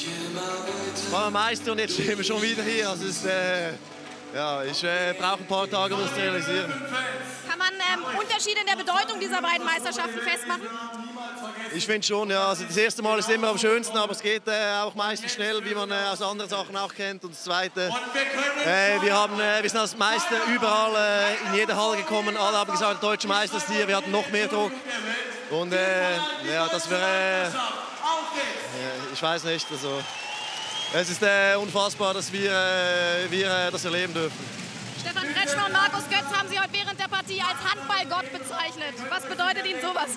äh, waren wir Meister und jetzt stehen wir schon wieder hier. Also ist, äh, ja, ich äh, brauche ein paar Tage, um das zu realisieren. Kann man ähm, Unterschiede in der Bedeutung dieser beiden Meisterschaften festmachen? Ich finde schon, ja. Also das erste Mal ist immer am schönsten, aber es geht äh, auch meistens schnell, wie man äh, aus anderen Sachen auch kennt. Und das Zweite, äh, wir, haben, äh, wir sind als Meister überall äh, in jede Halle gekommen. Alle haben gesagt, der deutsche Meister ist hier. Wir hatten noch mehr Druck. Und äh, ja, das wäre, äh, ich weiß nicht, also es ist äh, unfassbar, dass wir, äh, wir äh, das erleben dürfen. Stefan Kretschmer und Markus Götz haben Sie heute während der Partie als Handballgott bezeichnet. Was bedeutet Ihnen sowas?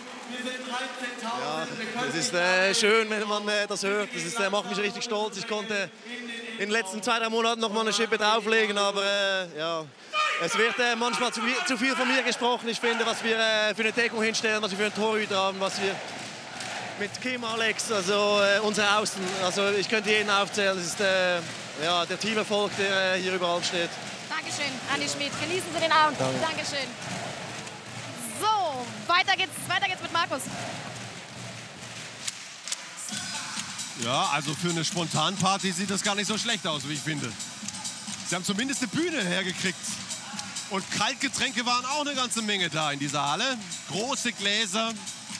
Ja, es ist äh, schön, wenn man äh, das hört. Das ist, äh, macht mich richtig stolz. Ich konnte in den letzten zwei, drei Monaten noch mal eine Schippe drauflegen, aber äh, ja, es wird äh, manchmal zu, zu viel von mir gesprochen. Ich finde, was wir äh, für eine Deckung hinstellen, was wir für einen Torhüter haben, was wir mit Kim, Alex, also äh, unsere Außen, also ich könnte jeden aufzählen. Das ist äh, ja, der Teamerfolg, der äh, hier überall steht. Dankeschön, Andi Schmid. Genießen Sie den Abend. Danke. Dankeschön. So, weiter geht's, weiter geht's mit Markus. Ja, also für eine Spontanparty sieht das gar nicht so schlecht aus, wie ich finde. Sie haben zumindest eine Bühne hergekriegt. Und Kaltgetränke waren auch eine ganze Menge da in dieser Halle. Große Gläser.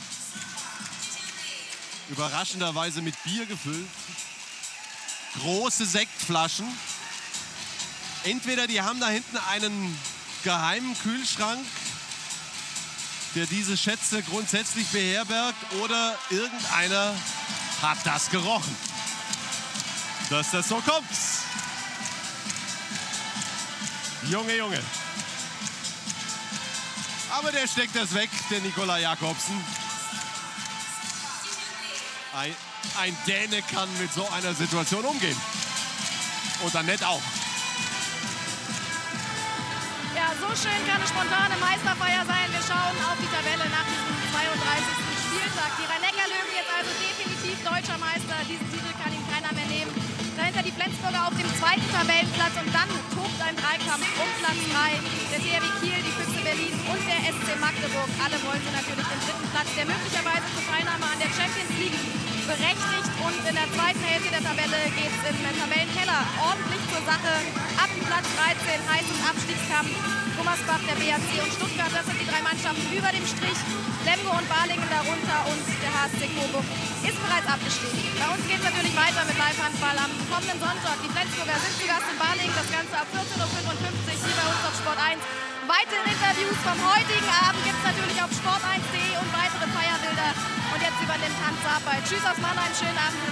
Überraschenderweise mit Bier gefüllt. Große Sektflaschen. Entweder die haben da hinten einen geheimen Kühlschrank, der diese Schätze grundsätzlich beherbergt, oder irgendeiner hat das gerochen, dass das so kommt. Junge, Junge. Aber der steckt das weg, der Nikolaj Jakobsen. Ein, ein Däne kann mit so einer Situation umgehen. Und dann nett auch. Ja, so schön kann eine spontane Meisterfeier sein. Wir schauen auf die Tabelle nach diesem zweiunddreißigsten Spieltag. Die Rhein-Neckar-Löwen jetzt also definitiv deutscher Meister. Diesen Titel kann ihm keiner mehr nehmen. Dahinter die Flensburger auf dem zweiten Tabellenplatz und dann tobt ein Dreikampf um Platz drei. Der T H W Kiel, die Füchse Berlin und der S C Magdeburg. Alle wollen sie natürlich den dritten Platz, der möglicherweise zur Teilnahme an der Champions League berechtigt. Und in der zweiten Hälfte der Tabelle geht es im Tabellenkeller ordentlich zur Sache. Ab Platz dreizehn heißt es Abstiegskampf. Gummersbach, der B H C und Stuttgart, das sind die drei Mannschaften über dem Strich. Lemgo und Balingen darunter und der H S C Coburg ist bereits abgestiegen. Bei uns geht es natürlich weiter mit Live-Handball am kommenden Sonntag. Die Flensburger sind zu Gast in Balingen, das Ganze ab vierzehn Uhr fünfundfünfzig hier bei uns auf Sport eins. Weitere Interviews vom heutigen Abend gibt es natürlich auf sport eins punkt de und weitere Feierbilder. Und jetzt übernimmt Hans Sapai. Tschüss aus Mannheim, schönen Abend.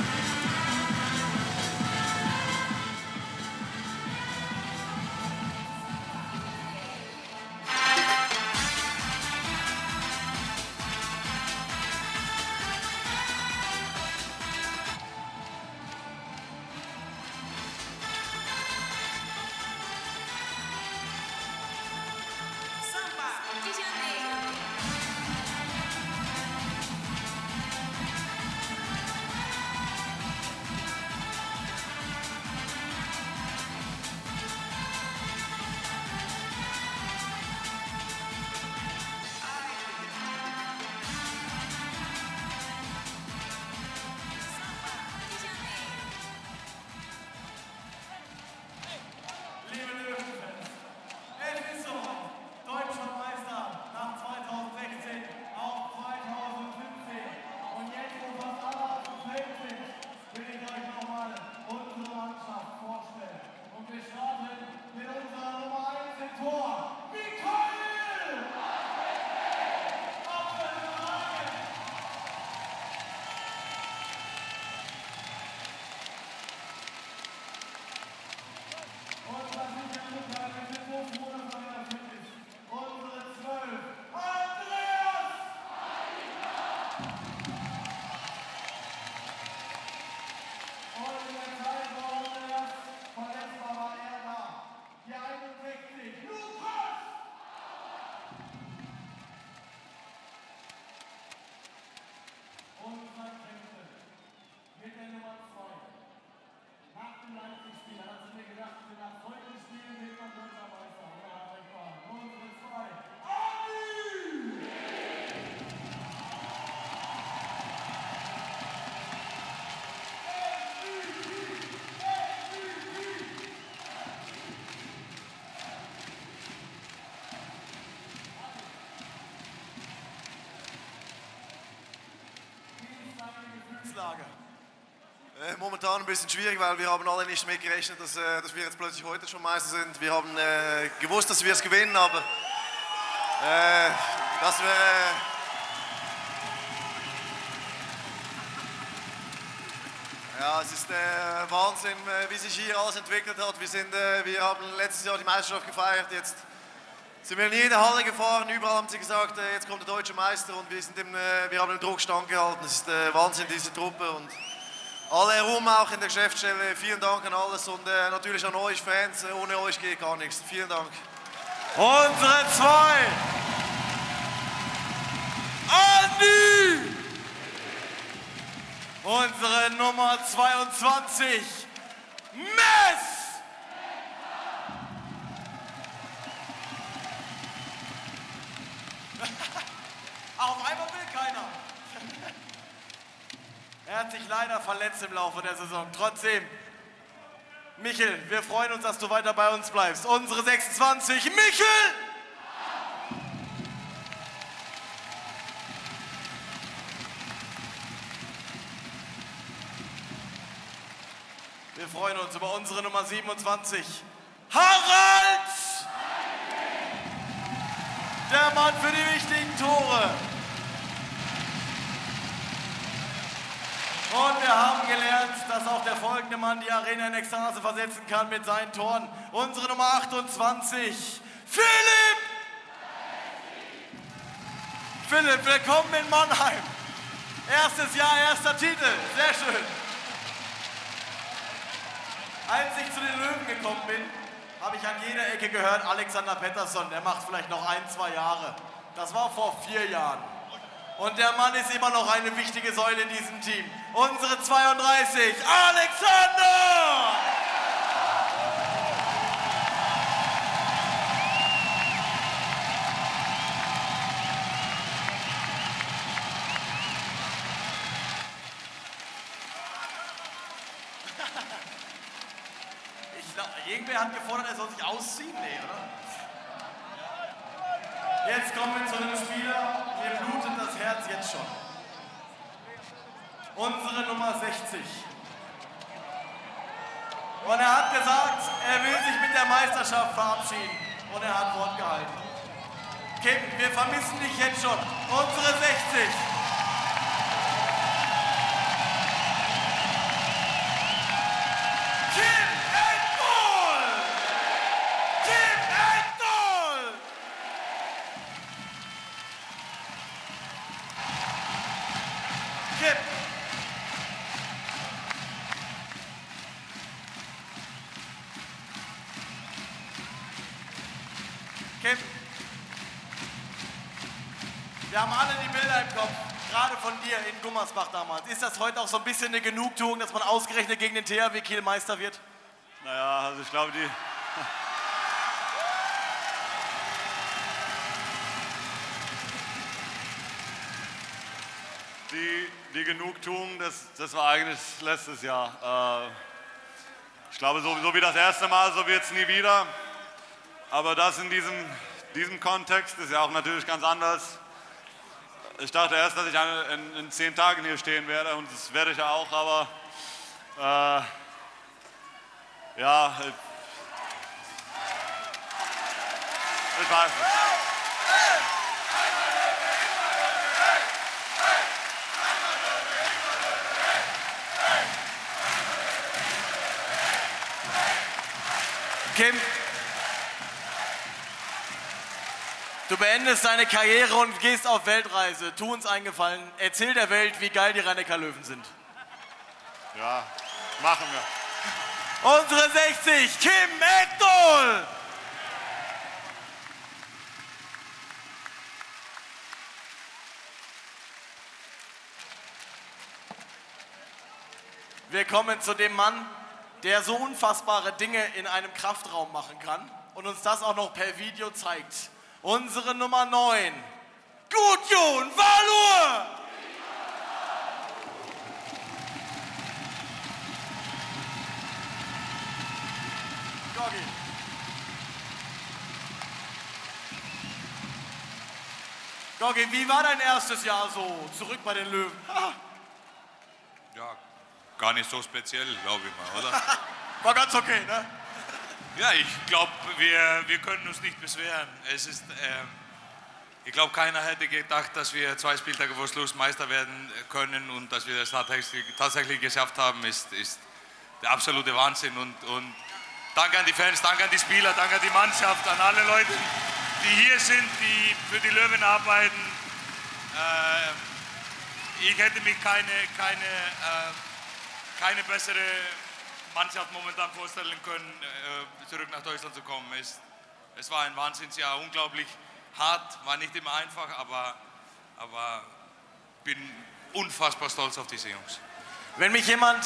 Äh, momentan ein bisschen schwierig, weil wir haben alle nicht damit gerechnet, dass, äh, dass wir jetzt plötzlich heute schon Meister sind. Wir haben äh, gewusst, dass wir es gewinnen, aber äh, das wäre... Ja, es ist äh, Wahnsinn, äh, wie sich hier alles entwickelt hat. Wir, sind, äh, wir haben letztes Jahr die Meisterschaft gefeiert, jetzt sind wir in jede Halle gefahren, überall haben sie gesagt, äh, jetzt kommt der deutsche Meister und wir, sind im, äh, wir haben den Druck standgehalten. Es ist äh, Wahnsinn, diese Truppe und alle herum, auch in der Geschäftsstelle. Vielen Dank an alles und äh, natürlich an euch Fans, ohne euch geht gar nichts. Vielen Dank. Unsere zwei, Andi! Unsere Nummer zweiundzwanzig, Mess! Auf einmal will keiner. Er hat sich leider verletzt im Laufe der Saison. Trotzdem, Michel, wir freuen uns, dass du weiter bei uns bleibst. Unsere sechsundzwanzig, Michel! Wir freuen uns über unsere Nummer siebenundzwanzig, Harald! Der Mann für die wichtigen Tore. Und wir haben gelernt, dass auch der folgende Mann die Arena in Ekstase versetzen kann mit seinen Toren. Unsere Nummer achtundzwanzig, Philipp! Philipp, willkommen in Mannheim. Erstes Jahr, erster Titel. Sehr schön. Als ich zu den Löwen gekommen bin, habe ich an jeder Ecke gehört, Alexander Pettersson, der macht vielleicht noch ein, zwei Jahre. Das war vor vier Jahren. Und der Mann ist immer noch eine wichtige Säule in diesem Team. Unsere zweiunddreißig, Alexander! Ich glaub, irgendwer hat gefordert, er soll sich ausziehen. Nee, oder? Jetzt kommen wir zu einem Spieler, mir blutet das Herz jetzt schon. Unsere Nummer sechzig. Und er hat gesagt, er will sich mit der Meisterschaft verabschieden. Und er hat Wort gehalten. Kim, wir vermissen dich jetzt schon. Unsere sechzig. Kim Ekdahl! Kim Ekdahl! Kim! Kim! Wir haben alle die Bilder im Kopf, gerade von dir in Gummersbach damals. Ist das heute auch so ein bisschen eine Genugtuung, dass man ausgerechnet gegen den T H W Kiel Meister wird? Naja, also ich glaube, die... Die, die Genugtuung, das, das war eigentlich letztes Jahr. Äh, ich glaube, so, so wie das erste Mal, so wird es nie wieder. Aber das in diesem, diesem Kontext ist ja auch natürlich ganz anders. Ich dachte erst, dass ich in, in zehn Tagen hier stehen werde und das werde ich ja auch, aber äh, ja, ich, ich weiß nicht. Kim, du beendest deine Karriere und gehst auf Weltreise. Tu uns einen Gefallen, erzähl der Welt, wie geil die Rhein-Neckar Löwen sind. Ja, machen wir. Unsere sechzig, Kim Ekdahl! Wir kommen zu dem Mann, der so unfassbare Dinge in einem Kraftraum machen kann und uns das auch noch per Video zeigt. Unsere Nummer neun, Gudjon Valur! Gorgi. Gorgi, wie war dein erstes Jahr so zurück bei den Löwen? Ja, gar nicht so speziell, glaube ich mal, oder? War ganz okay, ne? Ja, ich glaube, wir, wir können uns nicht beschweren. Es ist, ähm, ich glaube, keiner hätte gedacht, dass wir zwei Spieltage vor Schluss Meister werden können und dass wir das tatsächlich, tatsächlich geschafft haben, ist, ist der absolute Wahnsinn. Und, und danke an die Fans, danke an die Spieler, danke an die Mannschaft, an alle Leute, die hier sind, die für die Löwen arbeiten. Äh, ich hätte mich keine, keine, äh, keine bessere Mannschaft momentan vorstellen können, äh, zurück nach Deutschland zu kommen. Es, es war ein Wahnsinnsjahr, unglaublich hart, war nicht immer einfach, aber, aber bin unfassbar stolz auf diese Jungs. Wenn mich jemand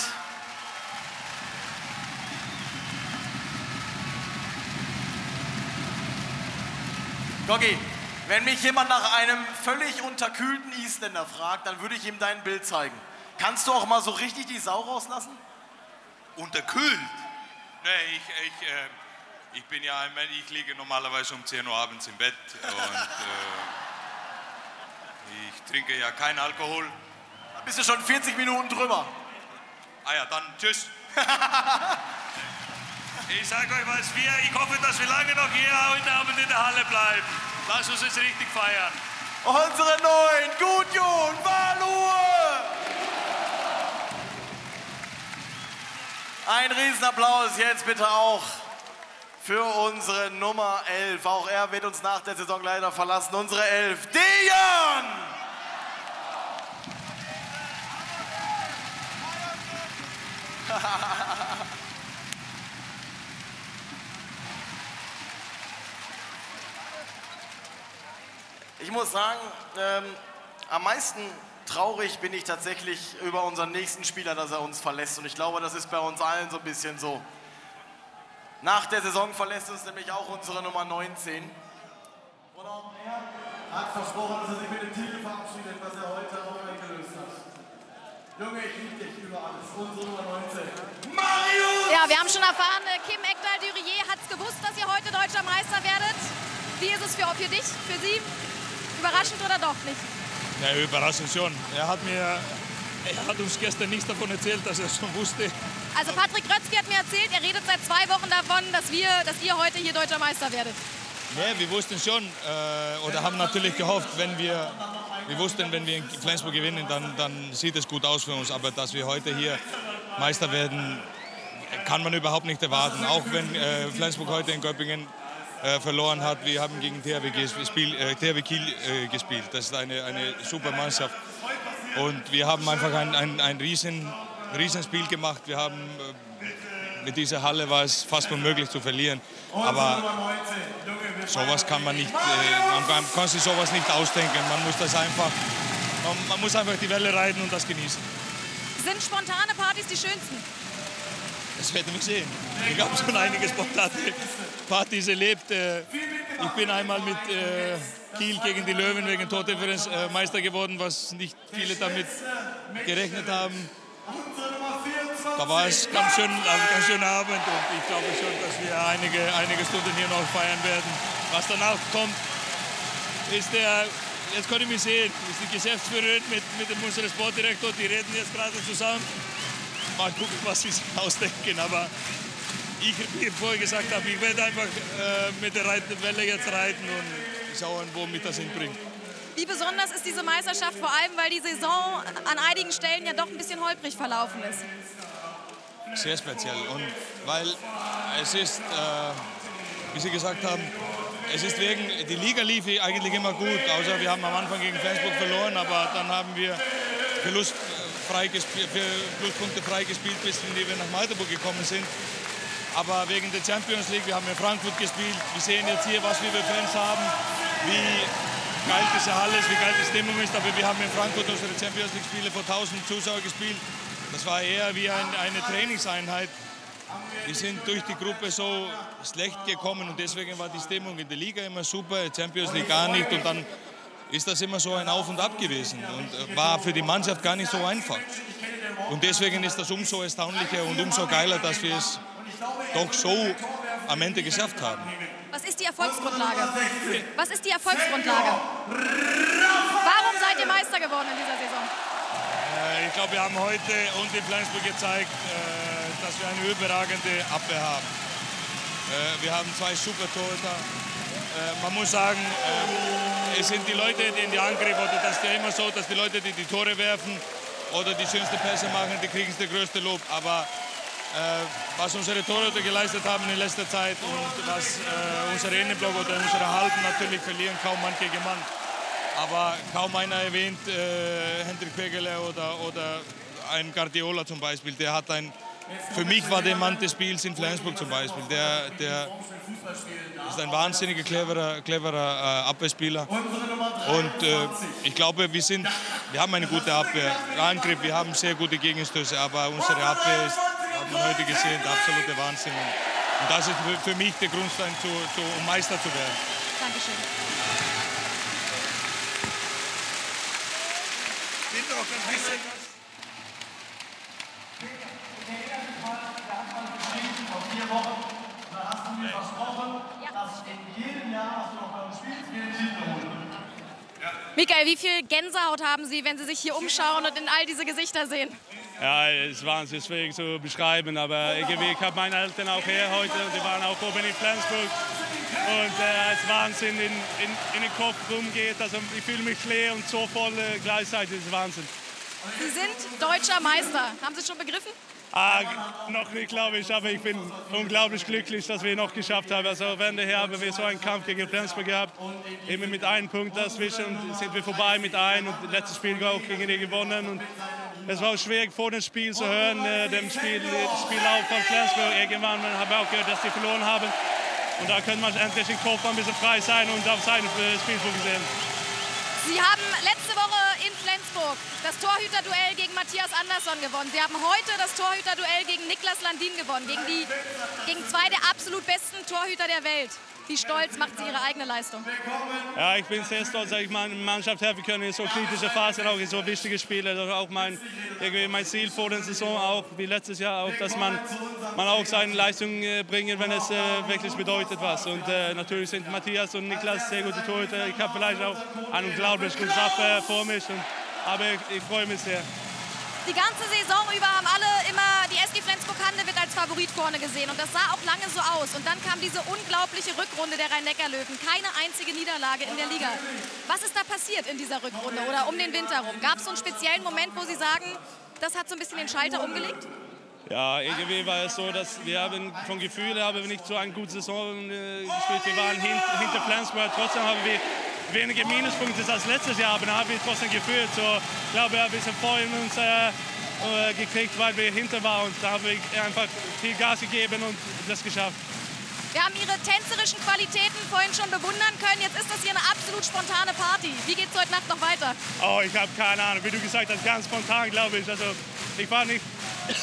Gorgi, wenn mich jemand nach einem völlig unterkühlten Isländer fragt, dann würde ich ihm dein Bild zeigen. Kannst du auch mal so richtig die Sau rauslassen? Unterkühlt? Nee, ich, ich, äh, ich bin ja ein Mensch, ich liege normalerweise um zehn Uhr abends im Bett und äh, ich trinke ja keinen Alkohol. Da bist du schon vierzig Minuten drüber. Ah ja, dann tschüss. Ich sage euch was, wir, ich hoffe, dass wir lange noch hier heute Abend in der Halle bleiben. Lass uns jetzt richtig feiern. Unsere neuen Gudjon Valur! Ein Riesenapplaus jetzt bitte auch für unsere Nummer elf. Auch er wird uns nach der Saison leider verlassen. Unsere elf, Dejan! Ich muss sagen, ähm, am meisten traurig bin ich tatsächlich über unseren nächsten Spieler, dass er uns verlässt. Und ich glaube, das ist bei uns allen so ein bisschen so. Nach der Saison verlässt uns nämlich auch unsere Nummer neunzehn. Und auch er hat versprochen, dass er sich mit dem Titel verabschiedet, was er heute auch eingelöst hat. Junge, ich liebe dich über alles. Unsere Nummer neunzehn. Marius! Ja, wir haben schon erfahren, Kim Ekdahl-Durier hat es gewusst, dass ihr heute Deutscher Meister werdet. Wie ist es für, für dich, für Sie? Überraschend oder doch nicht? Ja, überraschend schon. Er hat, mir, er hat uns gestern nichts davon erzählt, dass er es schon wusste. Also Patrick Grötzky hat mir erzählt, er redet seit zwei Wochen davon, dass, wir, dass ihr heute hier Deutscher Meister werdet. Ja, wir wussten schon äh, oder haben natürlich gehofft, wenn wir, wir wussten, wenn wir in Flensburg gewinnen, dann, dann sieht es gut aus für uns. Aber dass wir heute hier Meister werden, kann man überhaupt nicht erwarten. Auch wenn äh, Flensburg heute in Göppingen Äh, verloren hat. Wir haben gegen T H W, Spiel, äh, T H W Kiel äh, gespielt. Das ist eine, eine super Mannschaft. Und wir haben einfach ein, ein, ein riesen, riesen Spiel gemacht. Wir haben, äh, mit dieser Halle war es fast unmöglich zu verlieren. Aber sowas kann man nicht, äh, man kann sich sowas nicht ausdenken. Man muss das einfach, man, man muss einfach die Welle reiten und das genießen. Sind spontane Partys die schönsten? Das werden wir sehen. Ich habe schon einige spontane Partys erlebt. Ich bin einmal mit Kiel gegen die Löwen wegen Tordifferenz Meister geworden, was nicht viele damit gerechnet haben. Da war es ein ganz, schön, ein ganz schöner Abend und ich glaube schon, dass wir einige, einige Stunden hier noch feiern werden. Was danach kommt, ist der, jetzt könnt ihr mich sehen, ist die Geschäftsführerin mit, mit dem unserem Sportdirektor, die reden jetzt gerade zusammen. Mal gucken, was sie sich ausdenken, aber ich, wie ich vorher gesagt habe, ich werde einfach äh, mit der Welle jetzt reiten und schauen, wo mich das hinbringt. Wie besonders ist diese Meisterschaft, vor allem weil die Saison an einigen Stellen ja doch ein bisschen holprig verlaufen ist? Sehr speziell und weil es ist, äh, wie Sie gesagt haben, es ist wegen, die Liga lief eigentlich immer gut, außer wir haben am Anfang gegen Flensburg verloren, aber dann haben wir Verlust freigespielt, für Pluspunkte freigespielt, bis wir nach Magdeburg gekommen sind. Aber wegen der Champions League, wir haben in Frankfurt gespielt, wir sehen jetzt hier, was wir für Fans haben, wie geil diese Halle ist, wie geil die Stimmung ist. Aber wir haben in Frankfurt unsere Champions League Spiele vor tausend Zuschauern gespielt. Das war eher wie ein, eine Trainingseinheit. Wir sind durch die Gruppe so schlecht gekommen und deswegen war die Stimmung in der Liga immer super, Champions League gar nicht. Und dann ist das immer so ein Auf und Ab gewesen und war für die Mannschaft gar nicht so einfach. Und deswegen ist das umso erstaunlicher und umso geiler, dass wir es doch so am Ende geschafft haben. Was ist die Erfolgsgrundlage? Was ist die Erfolgsgrundlage? Warum seid ihr Meister geworden in dieser Saison? Äh, ich glaube, wir haben heute und in Flensburg gezeigt, äh, dass wir eine überragende Abwehr haben. Äh, wir haben zwei super Torhüter. Äh, man muss sagen, äh, es sind die Leute, die in die Angriffe, oder das ist ja immer so, dass die Leute, die die Tore werfen oder die schönsten Pässe machen, die kriegen das größte Lob. Aber äh, was unsere Torhüter geleistet haben in letzter Zeit und was äh, unsere Innenblock oder unsere Halben natürlich verlieren, kaum Mann gegen Mann. Aber kaum einer erwähnt äh, Hendrik Pegele oder, oder ein Guardiola zum Beispiel. Der hat ein, für mich war der Mann des Spiels in Flensburg zum Beispiel. Der, der ist ein wahnsinniger, cleverer, cleverer äh, Abwehrspieler. Und äh, ich glaube, wir, sind, wir haben eine gute Abwehr. Angriff, wir haben sehr gute Gegenstöße, aber unsere Abwehr ist, hat man heute gesehen, der absolute Wahnsinn. Und das ist für, für mich der Grundstein, zu, zu, um Meister zu werden. Dankeschön. Doch ein bisschen. Vor vier Wochen in jedem Jahr, was du noch bei uns spielst, wir den Titel holen. Michael, wie viel Gänsehaut haben Sie, wenn Sie sich hier umschauen und in all diese Gesichter sehen? Ja, es ist wahnsinnig schwierig zu beschreiben, aber ich habe meine Eltern auch hier heute und die waren auch oben in Flensburg. Und äh, es Wahnsinn in, in, in den Kopf rumgeht. Also ich fühle mich leer und so voll äh, gleichzeitig. Das ist Wahnsinn. Sie sind deutscher Meister. Haben Sie es schon begriffen? Ah, noch nicht, glaube ich, aber ich bin unglaublich glücklich, dass wir noch geschafft haben. Also während der haben wir so einen Kampf gegen Flensburg gehabt, immer mit einem Punkt dazwischen und sind wir vorbei mit einem und das letzte Spiel auch gegen die gewonnen. Und es war auch schwierig vor dem Spiel zu hören, äh, dem Spiel, Spiellauf von Flensburg. Irgendwann haben wir auch gehört, dass die verloren haben. Und da könnte man endlich den Kopf ein bisschen frei sein und auf sein Spiel fokussieren. Sie haben letzte Woche in Flensburg das Torhüterduell gegen Matthias Andersson gewonnen. Sie haben heute das Torhüterduell gegen Niklas Landin gewonnen, gegen, die, gegen zwei der absolut besten Torhüter der Welt. Wie stolz macht Sie Ihre eigene Leistung? Ja, ich bin sehr stolz, dass ich meine Mannschaft helfen kann in so kritische Phasen, auch in so wichtige Spiele. Das ist auch mein, irgendwie mein Ziel vor der Saison, auch wie letztes Jahr, auch, dass man, man auch seine Leistung äh, bringt, wenn es äh, wirklich bedeutet was. Und äh, natürlich sind Matthias und Niklas sehr gute Torhüter. Ich habe vielleicht auch einen unglaublich guten Saft äh, vor mich, und, aber ich, ich freue mich sehr. Die ganze Saison über haben alle immer, die S G Flensburg-Handewitt als Favorit vorne gesehen. Und das sah auch lange so aus. Und dann kam diese unglaubliche Rückrunde der Rhein-Neckar-Löwen. Keine einzige Niederlage in der Liga. Was ist da passiert in dieser Rückrunde oder um den Winter rum? Gab es so einen speziellen Moment, wo Sie sagen, das hat so ein bisschen den Schalter umgelegt? Ja, irgendwie war es so, dass wir haben von Gefühl haben wir nicht so eine gute Saison äh, gespielt. Wir waren hint, hinter Flensburg, trotzdem haben wir weniger Minuspunkte als letztes Jahr, aber da haben wir trotzdem gefühlt. So, ich glaube, wir haben ein bisschen vorhin uns äh, gekriegt, weil wir hinter waren, und da haben wir einfach viel Gas gegeben und das geschafft. Wir haben Ihre tänzerischen Qualitäten vorhin schon bewundern können. Jetzt ist das hier eine absolut spontane Party. Wie geht es heute Nacht noch weiter? Oh, ich habe keine Ahnung. Wie du gesagt hast, ganz spontan, glaube ich. Also, ich war nicht,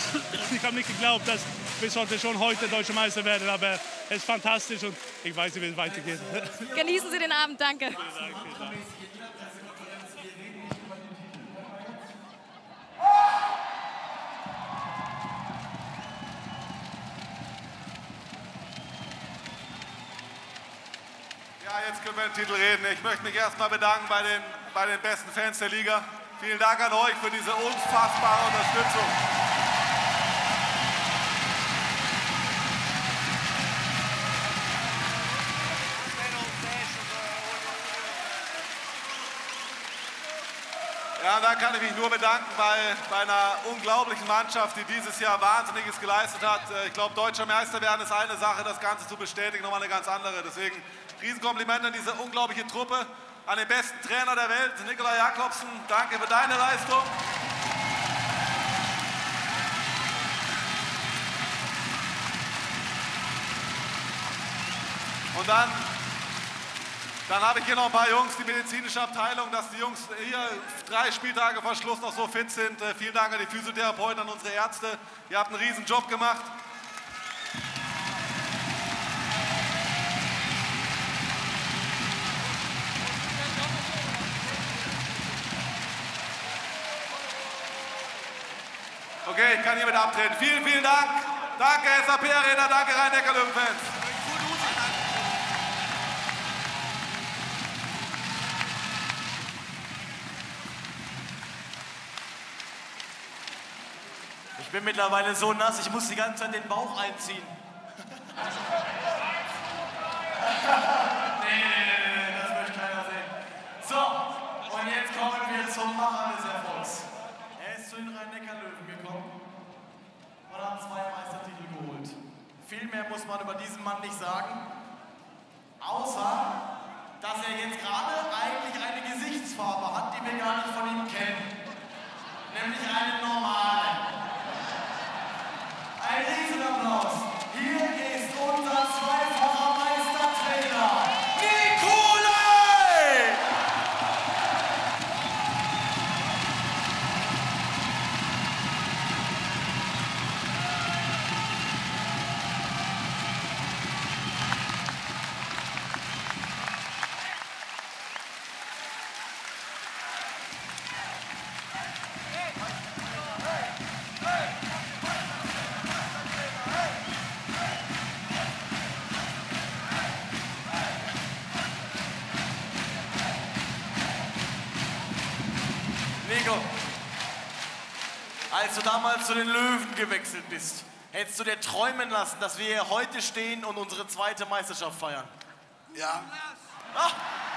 ich habe nicht geglaubt, dass wir sollten schon heute Deutsche Meister werden, aber es ist fantastisch und ich weiß nicht, wie es weitergeht. Genießen Sie den Abend, danke. Vielen Dank, vielen Dank. Ja, jetzt können wir den Titel reden. Ich möchte mich erstmal bedanken bei den, bei den besten Fans der Liga. Vielen Dank an euch für diese unfassbare Unterstützung. Ja, und dann kann ich mich nur bedanken bei, bei einer unglaublichen Mannschaft, die dieses Jahr Wahnsinniges geleistet hat. Ich glaube, deutscher Meister werden ist eine Sache, das Ganze zu bestätigen, nochmal eine ganz andere. Deswegen Riesenkompliment an diese unglaubliche Truppe, an den besten Trainer der Welt, Nikolai Jakobsen. Danke für deine Leistung. Und dann, dann habe ich hier noch ein paar Jungs, die medizinische Abteilung, dass die Jungs hier drei Spieltage vor Schluss noch so fit sind. Äh, vielen Dank an die Physiotherapeuten, an unsere Ärzte. Ihr habt einen riesen Job gemacht. Okay, ich kann hiermit abtreten. Vielen, vielen Dank. Danke S A P Arena, danke Rhein-Neckar-Löwen-Fans. Ich bin mittlerweile so nass, ich muss die ganze Zeit den Bauch einziehen. nee, nee, nee, nee, das möchte keiner sehen. So, und jetzt kommen wir zum Macher des Erfolgs. Er ist zu den Rhein-Neckar-Löwen gekommen und hat zwei Meistertitel geholt. Viel mehr muss man über diesen Mann nicht sagen, außer dass er jetzt gerade eigentlich eine Gesichtsfarbe hat, die wir gar nicht von ihm kennen. Nämlich eine normale. Ein Riesenapplaus. Hier ist unser zweifacher Meistertrainer, Nikolai! Als du damals zu den Löwen gewechselt bist, hättest du dir träumen lassen, dass wir hier heute stehen und unsere zweite Meisterschaft feiern? Ja. Ah.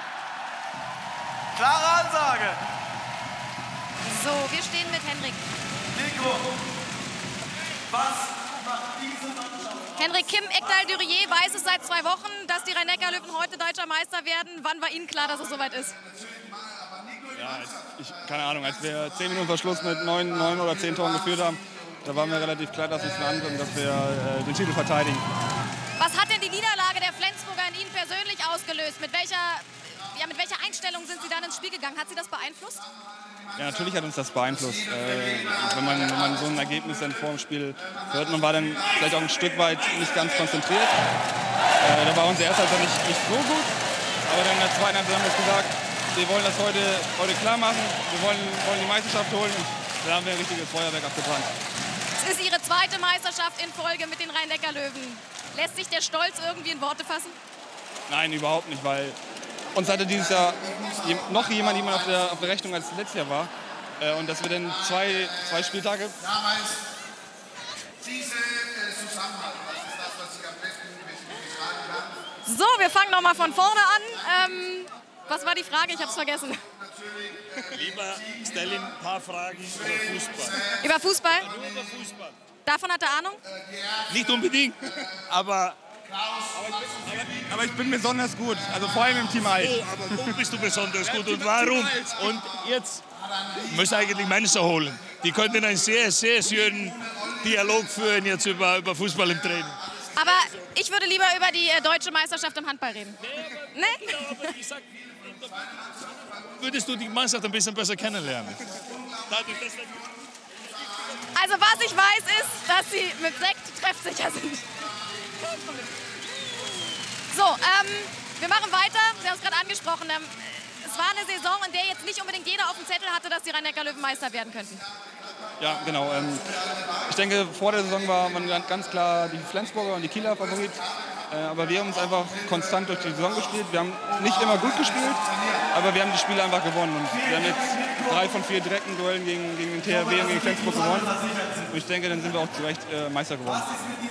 Klare Ansage. So, wir stehen mit Henrik. Nico, was macht diese Mannschaft? Henrik, Kim Ekdal-Dürrier weiß es seit zwei Wochen, dass die Rhein-Neckar-Löwen heute deutscher Meister werden. Wann war Ihnen klar, dass es soweit ist? Ja, ich, keine Ahnung, als wir zehn Minuten vor Schluss mit neun, neun oder zehn Toren geführt haben, da war mir relativ klar, dass es eine andere, dass wir äh, den Titel verteidigen. Was hat denn die Niederlage der Flensburger in Ihnen persönlich ausgelöst? Mit welcher, ja, mit welcher Einstellung sind Sie dann ins Spiel gegangen? Hat Sie das beeinflusst? Ja, natürlich hat uns das beeinflusst. Äh, wenn, man, wenn man so ein Ergebnis dann vor dem Spiel hört, man war dann vielleicht auch ein Stück weit nicht ganz konzentriert. Äh, da war unser erster Halbzeit nicht, nicht so gut, aber dann in der zweiten Halbzeit haben wir gesagt, wir wollen das heute, heute klar machen, wir wollen, wollen die Meisterschaft holen und da haben wir ein richtiges Feuerwerk abgebrannt. Es ist Ihre zweite Meisterschaft in Folge mit den Rhein-Neckar-Löwen. Lässt sich der Stolz irgendwie in Worte fassen? Nein, überhaupt nicht, weil uns hatte dieses Jahr noch jemand, jemand auf der, auf der Rechnung als letztes Jahr war. Äh, und dass wir dann zwei, zwei Spieltage. Damals diese Zusammenhalt, das ist das, was ich am besten beschreiben kann. So, wir fangen noch mal von vorne an. Ähm, was war die Frage? Ich habe es vergessen. Lieber stell ihm ein paar Fragen über Fußball. Über Fußball? Nur über Fußball. Davon hat er Ahnung? Nicht unbedingt, aber... Aber ich bin besonders gut, also vor allem im Team Alt. Oh, aber wo bist du besonders gut und warum? Und jetzt müssen eigentlich Meister holen. Die könnten einen sehr, sehr schönen Dialog führen jetzt über, über Fußball im Training. Aber ich würde lieber über die äh, deutsche Meisterschaft im Handball reden. Nee? Aber ich sag, würdest du die Mannschaft ein bisschen besser kennenlernen? Also was ich weiß ist, dass sie mit Sekt treffsicher sind. So, ähm, wir machen weiter. Sie haben es gerade angesprochen. Ähm, es war eine Saison, in der jetzt nicht unbedingt jeder auf dem Zettel hatte, dass die Rhein-Neckar-Löwen Meister werden könnten. Ja, genau. Ähm, ich denke, vor der Saison war man ganz klar die Flensburger und die Kieler Favorit. Äh, aber wir haben uns einfach konstant durch die Saison gespielt. Wir haben nicht immer gut gespielt, aber wir haben die Spiele einfach gewonnen. Und wir haben jetzt drei von vier direkten Duellen gegen, gegen den T H W und gegen Flensburg gewonnen. Und ich denke, dann sind wir auch zu Recht äh, Meister geworden.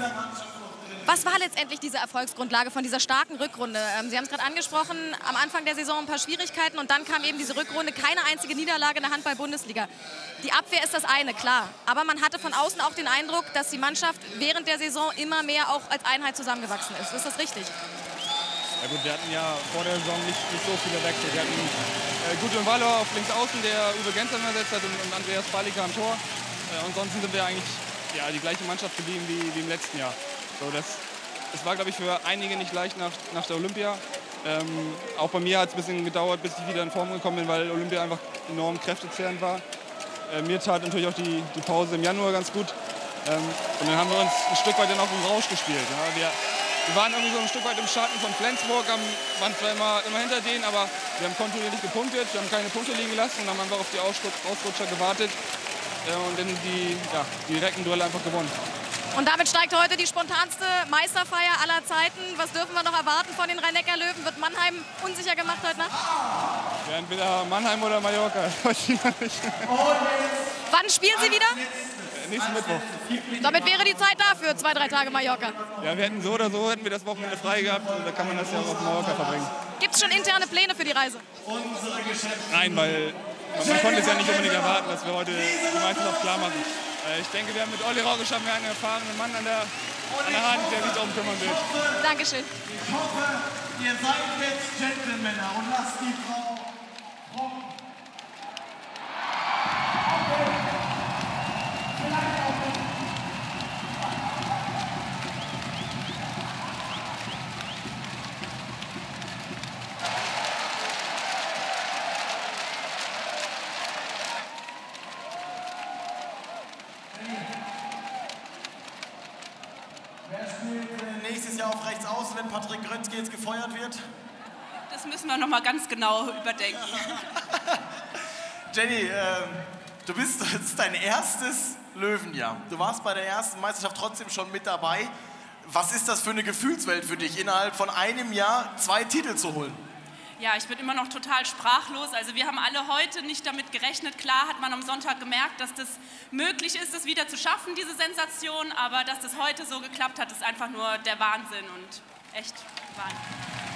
Was war letztendlich diese Erfolgsgrundlage von dieser starken Rückrunde? Sie haben es gerade angesprochen, am Anfang der Saison ein paar Schwierigkeiten und dann kam eben diese Rückrunde, keine einzige Niederlage in der Handball-Bundesliga. Die Abwehr ist das eine, klar. Aber man hatte von außen auch den Eindruck, dass die Mannschaft während der Saison immer mehr auch als Einheit zusammengewachsen ist. Ist das richtig? Ja gut, wir hatten ja vor der Saison nicht, nicht so viele Wechsel. Wir hatten äh, Gudjon Waller auf links außen, der Uwe Gensheimer ersetzt hat, und, und Andreas Balika am Tor. Äh, ansonsten sind wir eigentlich ja, die gleiche Mannschaft geblieben wie, wie im letzten Jahr. So, das, das war, glaube ich, für einige nicht leicht nach, nach der Olympia. Ähm, auch bei mir hat es ein bisschen gedauert, bis ich wieder in Form gekommen bin, weil Olympia einfach enorm kräftezehrend war. Äh, mir tat natürlich auch die, die Pause im Januar ganz gut. Ähm, und dann haben wir uns ein Stück weit dann auf den Rausch gespielt. Ja. Wir, wir waren irgendwie so ein Stück weit im Schatten von Flensburg, haben, waren zwar immer, immer hinter denen, aber wir haben kontinuierlich gepunktet, wir haben keine Punkte liegen gelassen und haben einfach auf die Ausrutscher gewartet äh, und dann die, ja, die direkten Duelle einfach gewonnen. Und damit steigt heute die spontanste Meisterfeier aller Zeiten. Was dürfen wir noch erwarten von den Rhein-Neckar-Löwen? Wird Mannheim unsicher gemacht heute Nacht? Ja, entweder Mannheim oder Mallorca. Weiß ich noch nicht. Wann spielen Sie wieder? Nächsten Mittwoch. Damit wäre die Zeit dafür, zwei, drei Tage Mallorca. Ja, wir hätten so oder so hätten wir das Wochenende frei gehabt und da kann man das ja auch auf Mallorca verbringen. Gibt es schon interne Pläne für die Reise? Nein, weil man konnte es ja nicht unbedingt erwarten, dass wir heute die Meisterschaft klar machen. Ich denke, wir haben mit Olli Raugisch haben wir einen erfahrenen Mann an der, an der Hand, der sich darum kümmern wird. Dankeschön. Ich hoffe, ihr seid jetzt Gentlemänner und lasst die Frau rum. Nächstes Jahr auf rechts außen, wenn Patrick Grötzky jetzt gefeuert wird? Das müssen wir noch mal ganz genau überdenken. Jenny, äh, du bist, das ist dein erstes Löwenjahr. Du warst bei der ersten Meisterschaft trotzdem schon mit dabei. Was ist das für eine Gefühlswelt für dich, innerhalb von einem Jahr zwei Titel zu holen? Ja, ich bin immer noch total sprachlos. Also wir haben alle heute nicht damit gerechnet. Klar hat man am Sonntag gemerkt, dass das möglich ist, es wieder zu schaffen, diese Sensation. Aber dass das heute so geklappt hat, ist einfach nur der Wahnsinn und echt Wahnsinn.